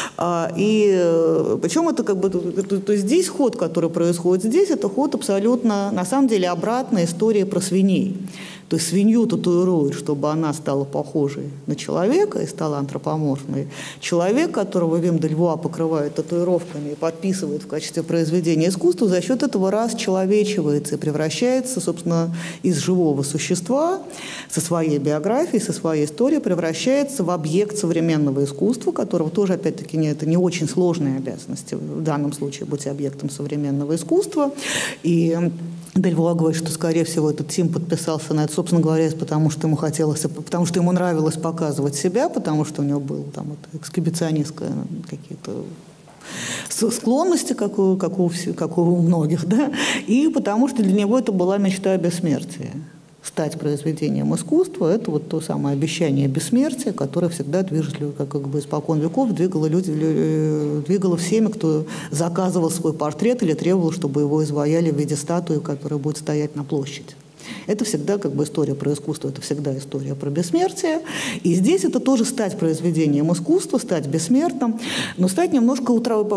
И причем это то есть здесь ход, который происходит здесь, это ход абсолютно, на самом деле, обратная история про свиней. То есть свинью татуируют, чтобы она стала похожей на человека и стала антропоморфной. Человек, которого Вим Дельвуа покрывает татуировками и подписывает в качестве произведения искусства, за счет этого расчеловечивается и превращается, собственно, из живого существа со своей биографией, со своей историей, превращается в объект современного искусства, которого тоже, опять-таки, это не очень сложные обязанности в данном случае быть объектом современного искусства. И Дельвуа говорит, что, скорее всего, этот Тим подписался на это, собственно говоря, потому что ему нравилось показывать себя, потому что у него было там эксгибиционистские какие-то склонности, как у многих, да, и потому что для него это была мечта о бессмертии. Стать произведением искусства – это вот то самое обещание бессмертия, которое всегда движет, как бы испокон веков, двигало всеми, кто заказывал свой портрет или требовал, чтобы его изваяли в виде статуи, которая будет стоять на площади. Это всегда как бы история про искусство, это всегда история про бессмертие. И здесь это тоже стать произведением искусства, стать бессмертным, но стать немножко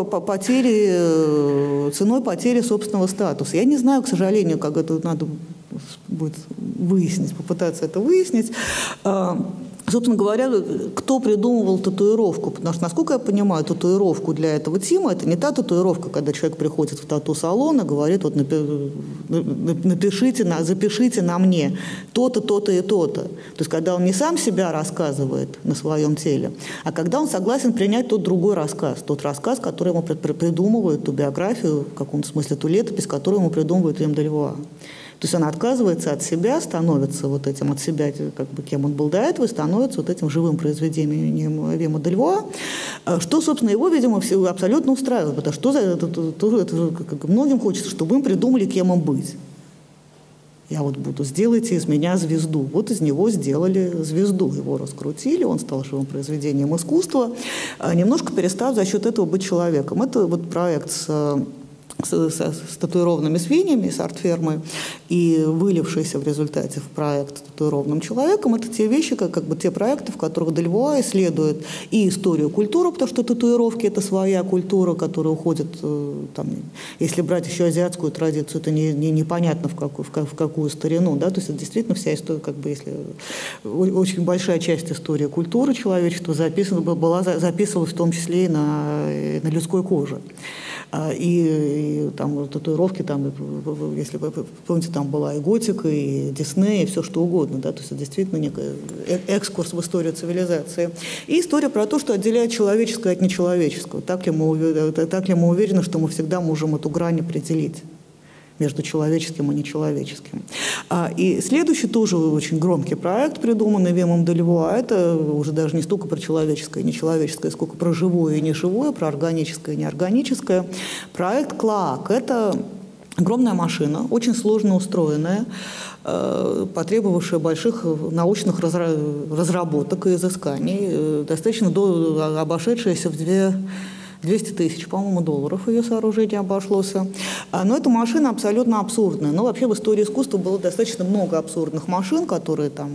ценой потери собственного статуса. Я не знаю, к сожалению, как это надо будет выяснить, попытаться это выяснить. Собственно говоря, кто придумывал татуировку? Потому что, насколько я понимаю, татуировку для этого Тима – это не та татуировка, когда человек приходит в тату-салон и говорит, вот запишите на мне то-то, то-то и то-то. То есть когда он не сам себя рассказывает на своем теле, а когда он согласен принять тот другой рассказ, тот рассказ, который ему придумывает, ту биографию, в каком-то смысле ту летопись, которую ему придумывает Вим Дельвуа. То есть он отказывается от себя, становится вот этим от себя, как бы кем он был до этого, и становится вот этим живым произведением Вима Дельвуа, что, собственно, его, видимо, все абсолютно устраивает, потому что многим хочется, чтобы им придумали, кем им быть. Я вот сделайте из меня звезду. Вот из него сделали звезду, его раскрутили, он стал живым произведением искусства, немножко перестав за счет этого быть человеком. Это вот проект с с татуированными свиньями, с арт-фермой, и вылившийся в результате в проект с татуированным человеком, это те вещи, как бы те проекты, в которых Дельвуа исследует и историю культуры, потому что татуировки – это своя культура, которая уходит, там, если брать еще азиатскую традицию, это непонятно в какую старину, да, то есть это действительно вся история, как бы, если очень большая часть истории культуры человечества записывалась в том числе и на людской коже. И там татуировки, там, если вы помните, там была и готика, и Дисней, и все что угодно, да, то есть это действительно некий экскурс в историю цивилизации. И история про то, что отделяет человеческое от нечеловеческого. Так ли мы уверены, что мы всегда можем эту грань определить между человеческим и нечеловеческим. И следующий тоже очень громкий проект, придуманный Вимом Дельвуа, это уже даже не столько про человеческое и нечеловеческое, сколько про живое и неживое, про органическое и неорганическое. Проект «Клоак» — это огромная машина, очень сложно устроенная, потребовавшая больших научных разработок и изысканий, достаточно обошедшаяся в 200 тысяч, по-моему, долларов ее сооружение обошлось. Но эта машина абсолютно абсурдная. Но вообще в истории искусства было достаточно много абсурдных машин, которые там,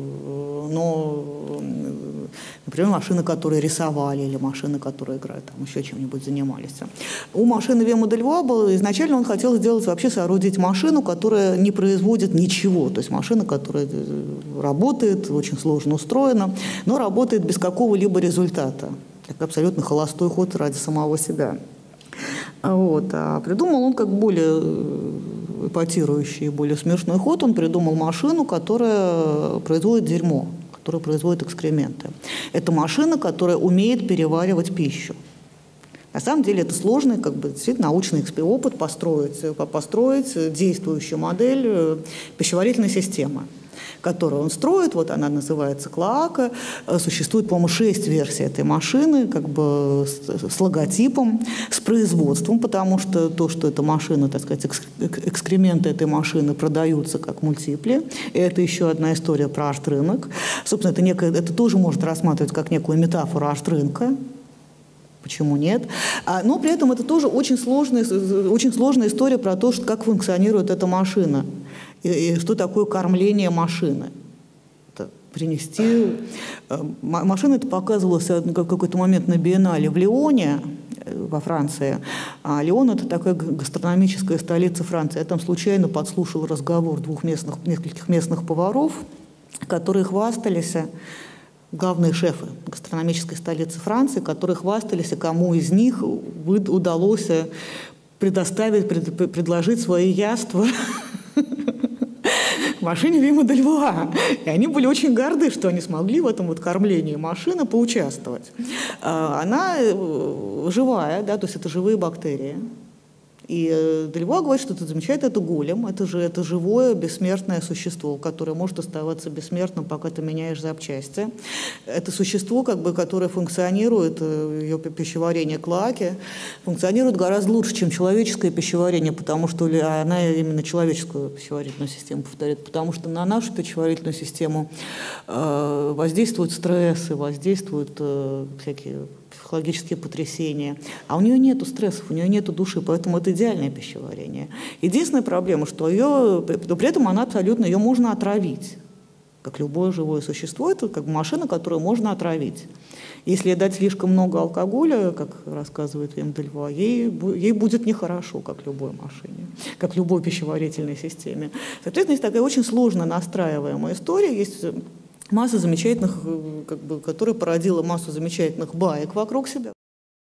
например, машины, которые рисовали, или машины, которые играют, там еще чем-нибудь занимались. У машины Вима Дельвуа было, изначально он хотел сделать, вообще соорудить машину, которая не производит ничего. То есть машина, которая работает, очень сложно устроена, но работает без какого-либо результата. Это абсолютно холостой ход ради самого себя. Вот. А придумал он как более эпатирующий, более смешной ход. Он придумал машину, которая производит дерьмо, которая производит экскременты. Это машина, которая умеет переваривать пищу. На самом деле это сложный, как бы, действительно научный опыт построить действующую модель пищеварительной системы, которую он строит, вот она называется «Клоака». Существует, по-моему, 6 версий этой машины, как бы с логотипом, с производством, потому что то, что эта машина, так сказать, экскременты этой машины продаются как мультипли. И это еще одна история про арт-рынок. Собственно, это тоже можно рассматривать как некую метафору арт-рынка. Почему нет? Но при этом это тоже очень сложная история про то, как функционирует эта машина. И что такое кормление машины. Это принести... Машина это показывалась в какой-то момент на биеннале в Лионе, во Франции. А Лион – это такая гастрономическая столица Франции. Я там случайно подслушал разговор нескольких местных поваров, которые хвастались, главные шефы гастрономической столицы Франции, которые хвастались, кому из них удалось предложить свои яства машине Вима Дельвуа. И они были очень горды, что они смогли в этом вот кормлении машины поучаствовать. Она живая, да, то есть это живые бактерии. И Дельвуа говорит, что это замечательно, это голем, это живое бессмертное существо, которое может оставаться бессмертным, пока ты меняешь запчасти. Это существо, как бы, которое функционирует, ее пищеварение клоаки, функционирует гораздо лучше, чем человеческое пищеварение, потому что она именно человеческую пищеварительную систему повторяет, потому что на нашу пищеварительную систему воздействуют стрессы, воздействуют всякие психологические потрясения. А у нее нету стрессов, у нее нету души, поэтому это идеальное пищеварение. Единственная проблема, что при этом она абсолютно, ее можно отравить. Как любое живое существо, это как бы машина, которую можно отравить. Если ей дать слишком много алкоголя, как рассказывает Вим Дельвуа, ей будет нехорошо, как любой машине, как любой пищеварительной системе. Соответственно, есть такая очень сложно настраиваемая история, есть масса замечательных, как бы, которая породила массу замечательных баек вокруг себя.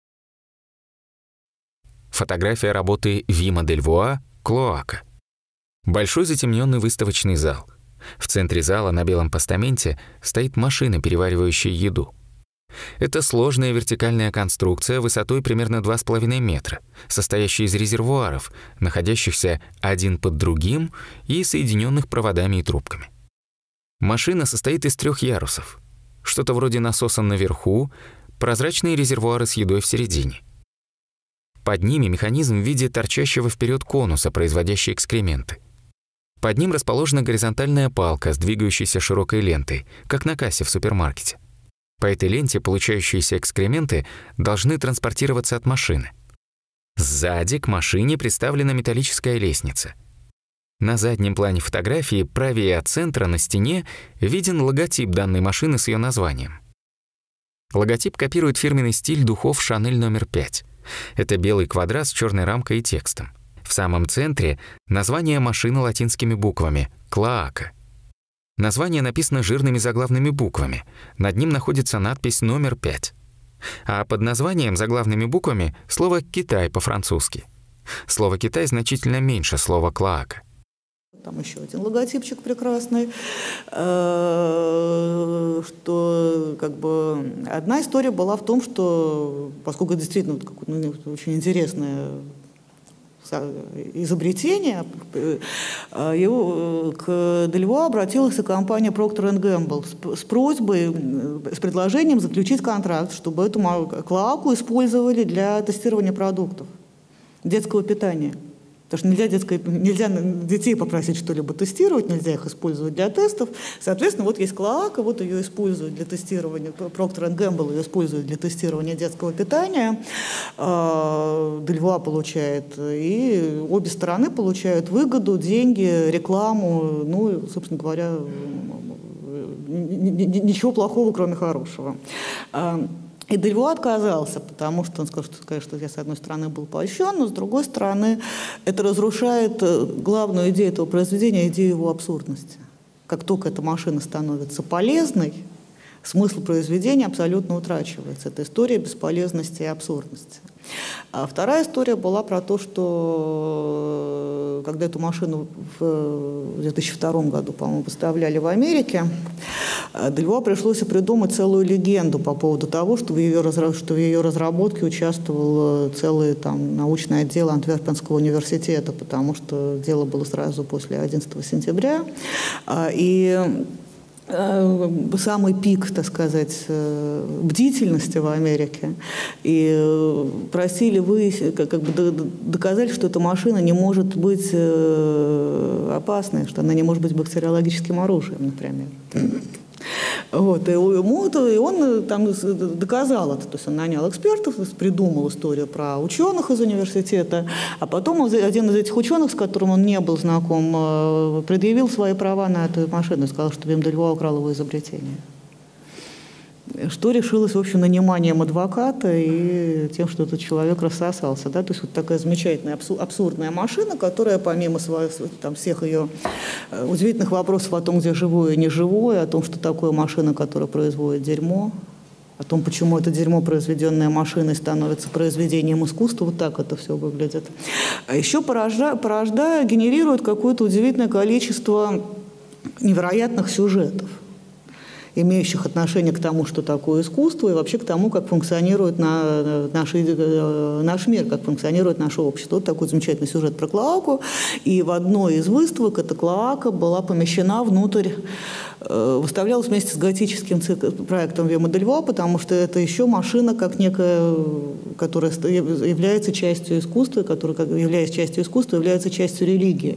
Фотография работы Вима Дельвуа «Клоака». Большой затемненный выставочный зал. В центре зала на белом постаменте стоит машина, переваривающая еду. Это сложная вертикальная конструкция высотой примерно 2,5 метра, состоящая из резервуаров, находящихся один под другим и соединенных проводами и трубками. Машина состоит из 3 ярусов. Что-то вроде насоса наверху, прозрачные резервуары с едой в середине. Под ними механизм в виде торчащего вперед конуса, производящий экскременты. Под ним расположена горизонтальная палка с двигающейся широкой лентой, как на кассе в супермаркете. По этой ленте получающиеся экскременты должны транспортироваться от машины. Сзади к машине приставлена металлическая лестница. На заднем плане фотографии, правее от центра на стене, виден логотип данной машины с ее названием. Логотип копирует фирменный стиль духов Chanel номер 5. Это белый квадрат с черной рамкой и текстом. В самом центре название машины латинскими буквами «Клоака». Название написано жирными заглавными буквами. Над ним находится надпись «Номер 5». А под названием заглавными буквами слово «Китай» по-французски. Слово «Китай» значительно меньше слова «Клоака». Там еще один логотипчик прекрасный, что как бы одна история была в том, что, поскольку действительно очень интересное изобретение, к Дельвуа обратилась и компания Procter & Gamble с просьбой, с предложением заключить контракт, чтобы эту клоаку использовали для тестирования продуктов детского питания. Потому что нельзя детей попросить что-либо тестировать, нельзя их использовать для тестов. Соответственно, вот есть клоака, вот ее используют для тестирования, Procter & Gamble ее использует для тестирования детского питания. Дельвуа получает, и обе стороны получают выгоду, деньги, рекламу, ну, собственно говоря, ничего плохого, кроме хорошего. И Дельвуа отказался, потому что он сказал, что, конечно, я, с одной стороны, был польщен, но, с другой стороны, это разрушает главную идею этого произведения, идею его абсурдности. Как только эта машина становится полезной, смысл произведения абсолютно утрачивается. Это история бесполезности и абсурдности. А вторая история была про то, что когда эту машину в 2002 году, по-моему, выставляли в Америке, Дельвуа пришлось придумать целую легенду по поводу того, что в ее разработке участвовал целый научный отдел Антверпенского университета, потому что дело было сразу после 11 сентября. И самый пик, так сказать, бдительности в Америке, и просили доказать, что эта машина не может быть опасной, что она не может быть бактериологическим оружием, например. Вот, и он там доказал это, то есть он нанял экспертов, придумал историю про ученых из университета, а потом один из этих ученых, с которым он не был знаком, предъявил свои права на эту машину и сказал, что Дельвуа украл его изобретение. Что решилось, в общем, наниманием адвоката и тем, что этот человек рассосался. Да? То есть вот такая замечательная абсурдная машина, которая помимо всех ее удивительных вопросов о том, где живое и неживое, о том, что такое машина, которая производит дерьмо, о том, почему это дерьмо, произведенное машиной, становится произведением искусства, вот так это все выглядит. А еще генерирует какое-то удивительное количество невероятных сюжетов, имеющих отношение к тому, что такое искусство, и вообще к тому, как функционирует наш мир, как функционирует наше общество. Вот такой замечательный сюжет про клоаку. И в одной из выставок эта клоака была помещена внутрь, выставлялась вместе с готическим проектом Вима Дельвуа, потому что это еще машина, как некая, которая является частью искусства, которая, являясь частью искусства, является частью религии.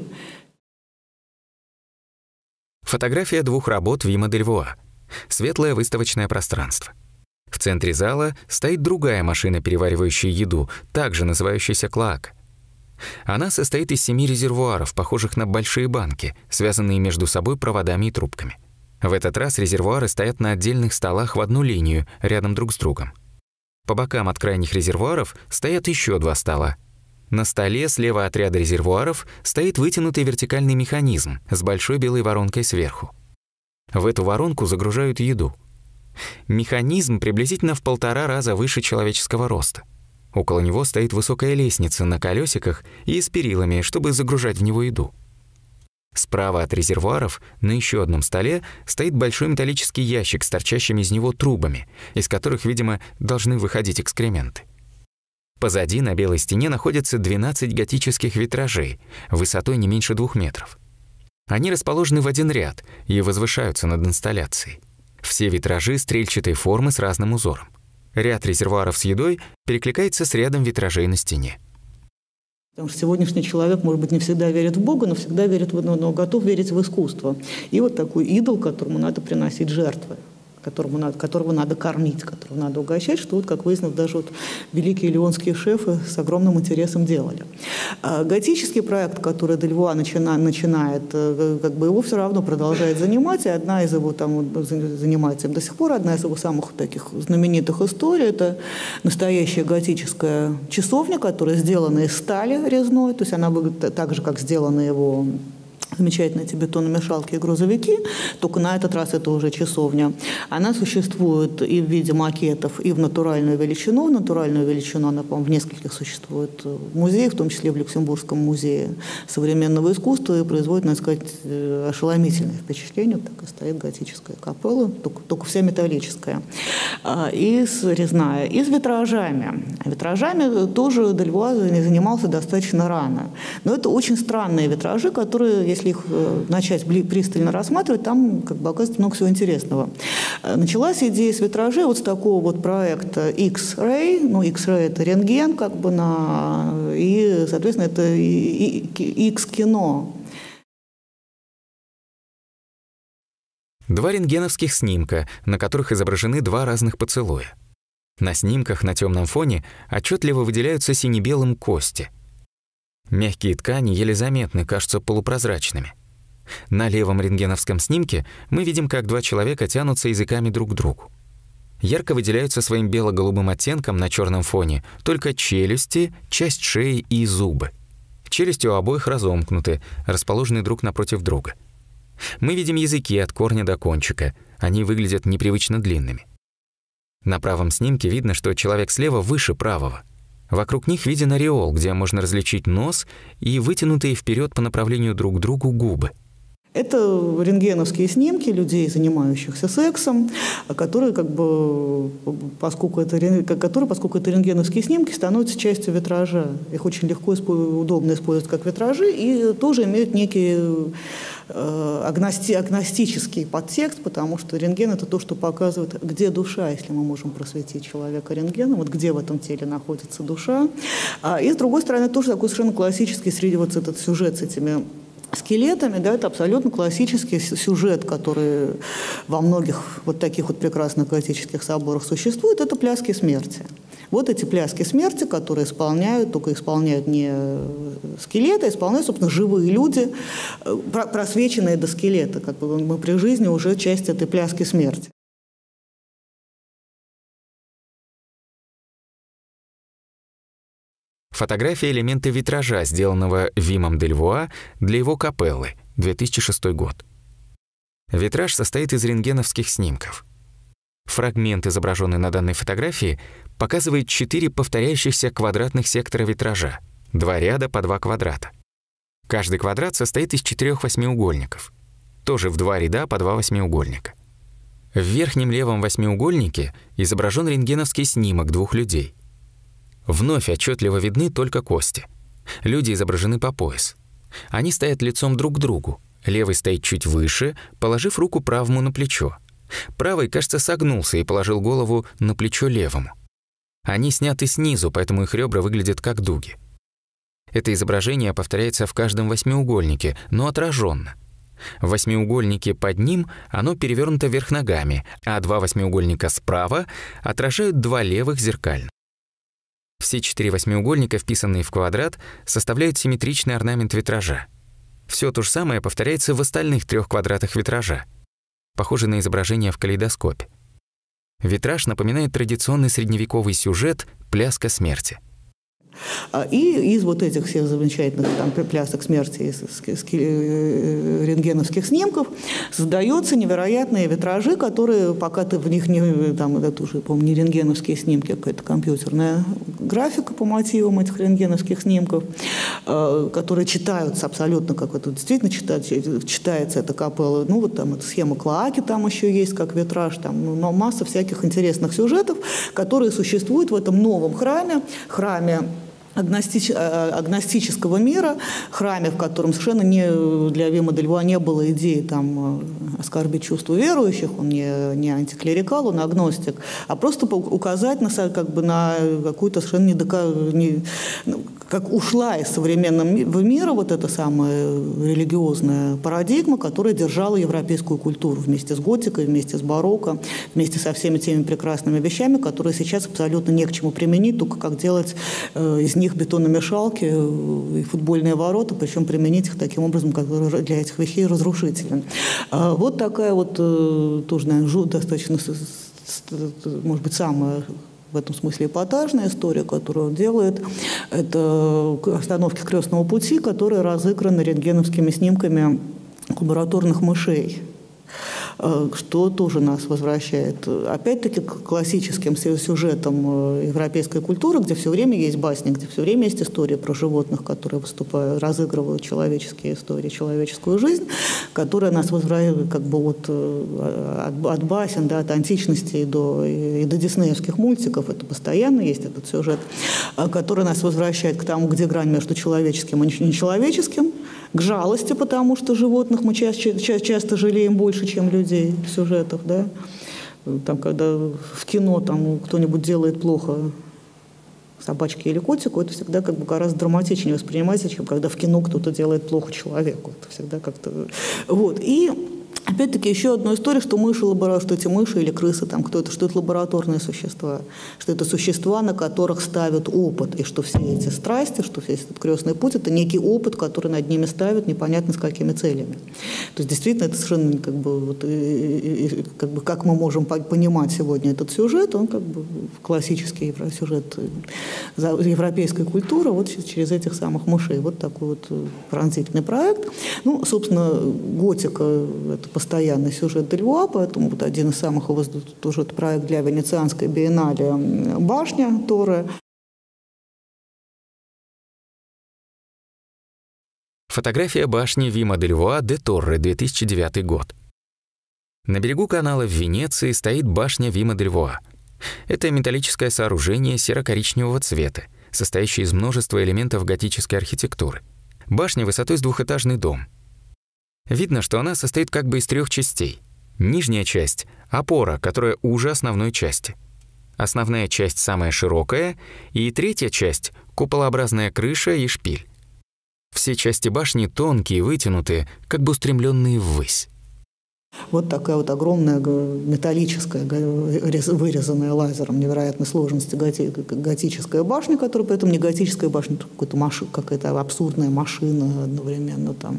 Фотография двух работ Вима Дельвуа. Светлое выставочное пространство. В центре зала стоит другая машина, переваривающая еду, также называющаяся клоака. Она состоит из 7 резервуаров, похожих на большие банки, связанные между собой проводами и трубками. В этот раз резервуары стоят на отдельных столах в одну линию, рядом друг с другом. По бокам от крайних резервуаров стоят еще 2 стола. На столе слева от ряда резервуаров стоит вытянутый вертикальный механизм с большой белой воронкой сверху. В эту воронку загружают еду. Механизм приблизительно в 1,5 раза выше человеческого роста. Около него стоит высокая лестница на колесиках и с перилами, чтобы загружать в него еду. Справа от резервуаров на еще одном столе стоит большой металлический ящик с торчащими из него трубами, из которых, видимо, должны выходить экскременты. Позади на белой стене находятся 12 готических витражей высотой не меньше 2 метров. Они расположены в один ряд и возвышаются над инсталляцией. Все витражи стрельчатой формы с разным узором. Ряд резервуаров с едой перекликается с рядом витражей на стене. Потому что сегодняшний человек, может быть, не всегда верит в Бога, но всегда верит, но готов верить в искусство. И вот такой идол, которому надо приносить жертвы. которого надо кормить, которого надо угощать, что, вот, как выяснилось, даже вот великие лионские шефы с огромным интересом делали. Готический проект, который Дельвуа начинает, как бы его все равно продолжает занимать, и одна из его, там, занимается им до сих пор, одна из его самых таких знаменитых историй, это настоящая готическая часовня, которая сделана из стали резной, то есть она выглядит так же, как сделаны его замечательные эти бетономешалки и грузовики, только на этот раз это уже часовня. Она существует и в виде макетов, и в натуральную величину. Натуральную величину она, по-моему, в нескольких существует музеях, в том числе в Люксембургском музее современного искусства, и производит, надо сказать, ошеломительное впечатление. Вот так и стоит готическая капелла, только вся металлическая. И резная. И с витражами. Витражами тоже Дельвуа занимался достаточно рано. Но это очень странные витражи, которые, если их начать пристально рассматривать, там как бы оказывается много всего интересного. Началась идея с витражей вот с такого вот проекта X-Ray. Ну, X-Ray – это рентген, как бы, и, соответственно, это X-кино. Два рентгеновских снимка, на которых изображены два разных поцелуя. На снимках на темном фоне отчетливо выделяются сине-белым кости. Мягкие ткани еле заметны, кажутся полупрозрачными. На левом рентгеновском снимке мы видим, как два человека тянутся языками друг к другу. Ярко выделяются своим бело-голубым оттенком на черном фоне только челюсти, часть шеи и зубы. Челюсти у обоих разомкнуты, расположены друг напротив друга. Мы видим языки от корня до кончика, они выглядят непривычно длинными. На правом снимке видно, что человек слева выше правого. Вокруг них виден ореол, где можно различить нос и вытянутые вперед по направлению друг к другу губы. Это рентгеновские снимки людей, занимающихся сексом, которые, поскольку это рентгеновские снимки, становятся частью витража. Их очень легко и удобно использовать как витражи и тоже имеют некий агностический подтекст, потому что рентген – это то, что показывает, где душа, если мы можем просветить человека рентгеном, вот где в этом теле находится душа. И, с другой стороны, тоже такой совершенно классический среди вот этот сюжет с этими скелетами, да, это абсолютно классический сюжет, который во многих вот таких вот прекрасных готических соборах существует, это пляски смерти. Вот эти пляски смерти, которые только исполняют не скелеты, а исполняют, собственно, живые люди, просвеченные до скелета. Как бы мы при жизни уже часть этой пляски смерти. Фотография элемента витража, сделанного Вимом Дельвуа для его капеллы, 2006 год. Витраж состоит из рентгеновских снимков. Фрагмент, изображенный на данной фотографии, показывает 4 повторяющихся квадратных сектора витража, 2 ряда по 2 квадрата. Каждый квадрат состоит из 4 восьмиугольников, тоже в 2 ряда по 2 восьмиугольника. В верхнем левом восьмиугольнике изображен рентгеновский снимок 2 людей. Вновь отчетливо видны только кости. Люди изображены по пояс. Они стоят лицом друг к другу. Левый стоит чуть выше, положив руку правому на плечо. Правый, кажется, согнулся и положил голову на плечо левому. Они сняты снизу, поэтому их ребра выглядят как дуги. Это изображение повторяется в каждом восьмиугольнике, но отраженно. В восьмиугольнике под ним оно перевернуто вверх ногами, а 2 восьмиугольника справа отражают 2 левых зеркально. Все 4 восьмиугольника, вписанные в квадрат, составляют симметричный орнамент витража. Все то же самое повторяется в остальных 3 квадратах витража, похоже на изображение в калейдоскопе. Витраж напоминает традиционный средневековый сюжет «Пляска смерти». И из вот этих всех замечательных там плясок смерти, из рентгеновских снимков создаются невероятные витражи, которые, пока ты в них не... Там, это уже, по-моему, не рентгеновские снимки, а какая-то компьютерная графика по мотивам этих рентгеновских снимков, которые читаются абсолютно, как это действительно читается эта капелла. Ну, вот там эта схема Клоаки там еще есть, как витраж, там, но масса всяких интересных сюжетов, которые существуют в этом новом храме агностического мира, храме, в котором совершенно для Вима Дельвуа не было идеи там оскорбить чувства верующих, он не антиклерикал, он агностик, а просто указать на какую-то совершенно как ушла из современного мира вот эта самая религиозная парадигма, которая держала европейскую культуру вместе с готикой, вместе с барокко, вместе со всеми теми прекрасными вещами, которые сейчас абсолютно не к чему применить, только как делать из них бетономешалки и футбольные ворота, причем применить их таким образом, который для этих вещей разрушителен. Вот такая вот тоже, наверное, достаточно, может быть, самая в этом смысле эпатажная история, которую он делает, это остановки крестного пути, которые разыграны рентгеновскими снимками лабораторных мышей, что тоже нас возвращает, опять-таки, к классическим сюжетам европейской культуры, где все время есть басни, где все время есть истории про животных, которые разыгрывают человеческие истории, человеческую жизнь, которая нас возвращает как бы от басен, да, от античности и до диснеевских мультиков. Это постоянно есть этот сюжет, который нас возвращает к тому, где грань между человеческим и нечеловеческим, к жалости, потому что животных мы часто жалеем больше, чем людей в сюжетах, да. Там, когда в кино там кто-нибудь делает плохо собачке или котику, это всегда как бы гораздо драматичнее воспринимается, чем когда в кино кто-то делает плохо человеку. Это всегда как-то... Вот. И опять-таки еще одна история, что что эти мыши или крысы, там, кто это, что это лабораторные существа, что это существа, на которых ставят опыт, и что все эти страсти, что весь этот крестный путь, это некий опыт, который над ними ставят, непонятно с какими целями. То есть действительно это совершенно как бы, вот, как бы как мы можем понимать сегодня этот сюжет, он как бы классический сюжет европейской культуры вот через этих самых мышей. Вот такой вот пронзительный проект. Ну, собственно, готика – это постоянный сюжет Дельвуа, поэтому вот один из самых его тоже проект для Венецианской биеннале «Башня» Торре. Фотография башни Вима Дельвуа де Торре, 2009 год. На берегу канала в Венеции стоит башня Вима Дельвуа. Это металлическое сооружение серо-коричневого цвета, состоящее из множества элементов готической архитектуры. Башня высотой с двухэтажный дом. Видно, что она состоит как бы из трех частей. Нижняя часть — опора, которая уже основной части. Основная часть самая широкая, и третья часть — куполообразная крыша и шпиль. Все части башни тонкие, вытянутые, как бы устремленные ввысь. Вот такая вот огромная металлическая, вырезанная лазером невероятной сложности готическая башня, которая при этом не готическая башня, какая-то абсурдная машина одновременно там.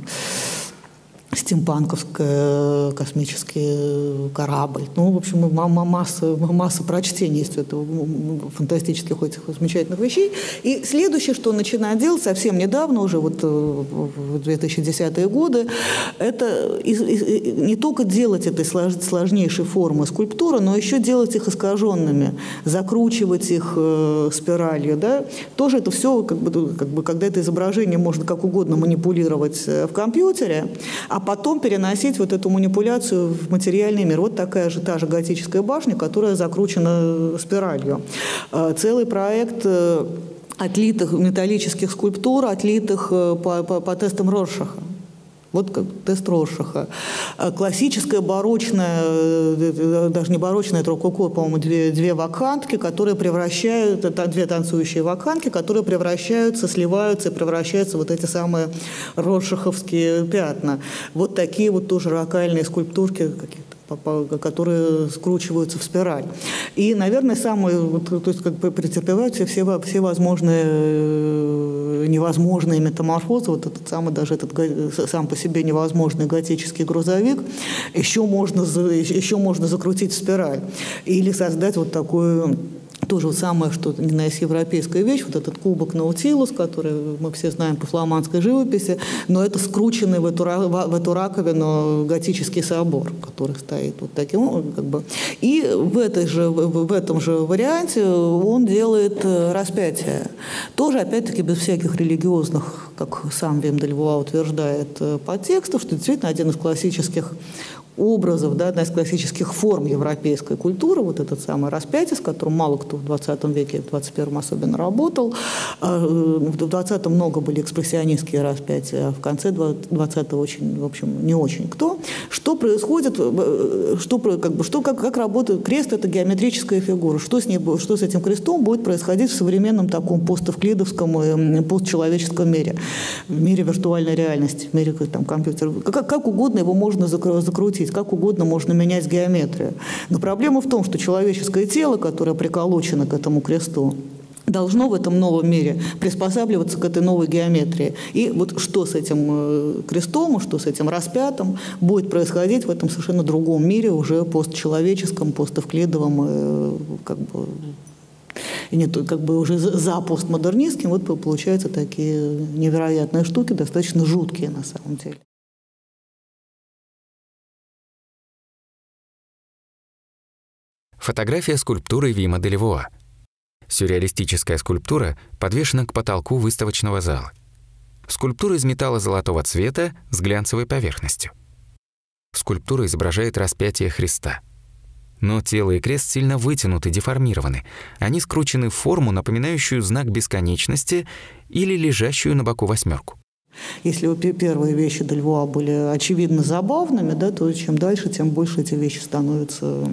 Стимпанковский космический корабль. Ну, в общем, масса прочтений есть у этого фантастических этих замечательных вещей. И следующее, что он начинает делать совсем недавно, уже вот в 2010-е годы, это не только делать этой сложнейшей формы скульптуры, но еще делать их искаженными, закручивать их спиралью. Да? Тоже это все, как бы, когда это изображение можно как угодно манипулировать в компьютере, а потом переносить вот эту манипуляцию в материальный мир. Вот такая же, та же готическая башня, которая закручена спиралью. Целый проект отлитых металлических скульптур, отлитых по тестам Роршаха. Вот как тест Роршаха. Классическая барочная, даже не барочная, это рококо, по-моему, две вакантки, которые превращают, это две танцующие вакантки, которые превращаются, сливаются и превращаются в вот эти самые роршаховские пятна. Вот такие вот тоже рокальные скульптурки какие-то, которые скручиваются в спираль. И, наверное, самые, то есть как бы претерпевают все возможные невозможные метаморфозы. Вот этот самый, даже этот сам по себе невозможный готический грузовик еще можно закрутить в спираль. Или создать вот такую... То же самое, что европейская вещь, вот этот кубок Наутилус, который мы все знаем по фламандской живописи, но это скрученный в эту раковину готический собор, который стоит вот таким, как бы. И в этом же варианте он делает распятие. Тоже, опять-таки, без всяких религиозных, как сам Вим Дельвуа утверждает, подтекстов, что действительно один из классических образов, да, одна из классических форм европейской культуры, вот этот самый распятие, с которым мало кто в 20 веке, в 21 особенно работал. В 20-м много были экспрессионистские распятия, а в конце 20-го очень, в общем, не очень кто. Что происходит, как работает крест, это геометрическая фигура. Что с этим крестом будет происходить в современном таком поsteвклидовском и постчеловеческом мире, в мире виртуальной реальности, в мире там, компьютера. Как угодно его можно закрутить, как угодно можно менять геометрию. Но проблема в том, что человеческое тело, которое приколочено к этому кресту, должно в этом новом мире приспосабливаться к этой новой геометрии. И вот что с этим крестом, что с этим распятым будет происходить в этом совершенно другом мире, уже постчеловеческом, поsteвклидовом, и нет, уже за постмодернистским, вот получаются такие невероятные штуки, достаточно жуткие на самом деле. Фотография скульптуры Вима де Левуа. Сюрреалистическая скульптура подвешена к потолку выставочного зала. Скульптура из металла золотого цвета с глянцевой поверхностью. Скульптура изображает распятие Христа. Но тело и крест сильно вытянуты, деформированы. Они скручены в форму, напоминающую знак бесконечности или лежащую на боку восьмерку. Если первые вещи де Левуа были очевидно забавными, да, то чем дальше, тем больше эти вещи становятся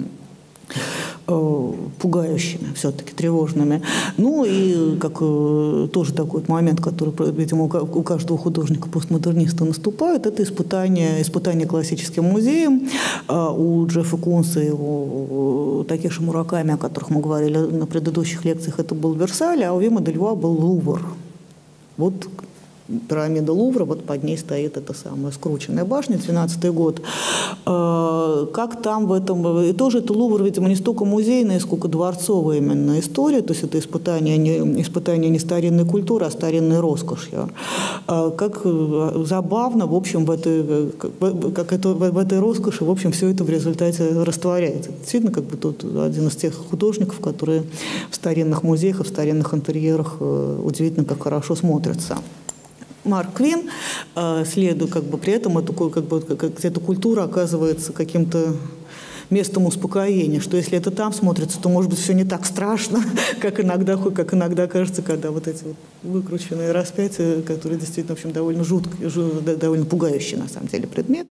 пугающими, все-таки тревожными. Ну и тоже такой вот момент, который, видимо, у каждого художника-постмодерниста наступает, это испытание классическим музеем. У Джеффа Кунса и у Такеши Мураками, о которых мы говорили на предыдущих лекциях, это был Версаль, а у Вима де Левуа был Лувр. Вот пирамида Лувра, вот под ней стоит эта самая скрученная башня, 12-й год. Как там в этом... И тоже это Лувр, видимо, не столько музейная, сколько дворцовая именно история, то есть это испытание не старинной культуры, а старинной роскошью. Как забавно, в общем, в этой роскоши, в общем, все это в результате растворяется. Действительно, тут один из тех художников, которые в старинных музеях и в старинных интерьерах удивительно как хорошо смотрятся. Марк Квин, следует при этом эта культура оказывается каким-то местом успокоения, что если это там смотрится, то, может быть, все не так страшно, как иногда кажется, когда вот эти вот выкрученные распятия, которые действительно, в общем, довольно жуткие, довольно пугающие, на самом деле, предмет.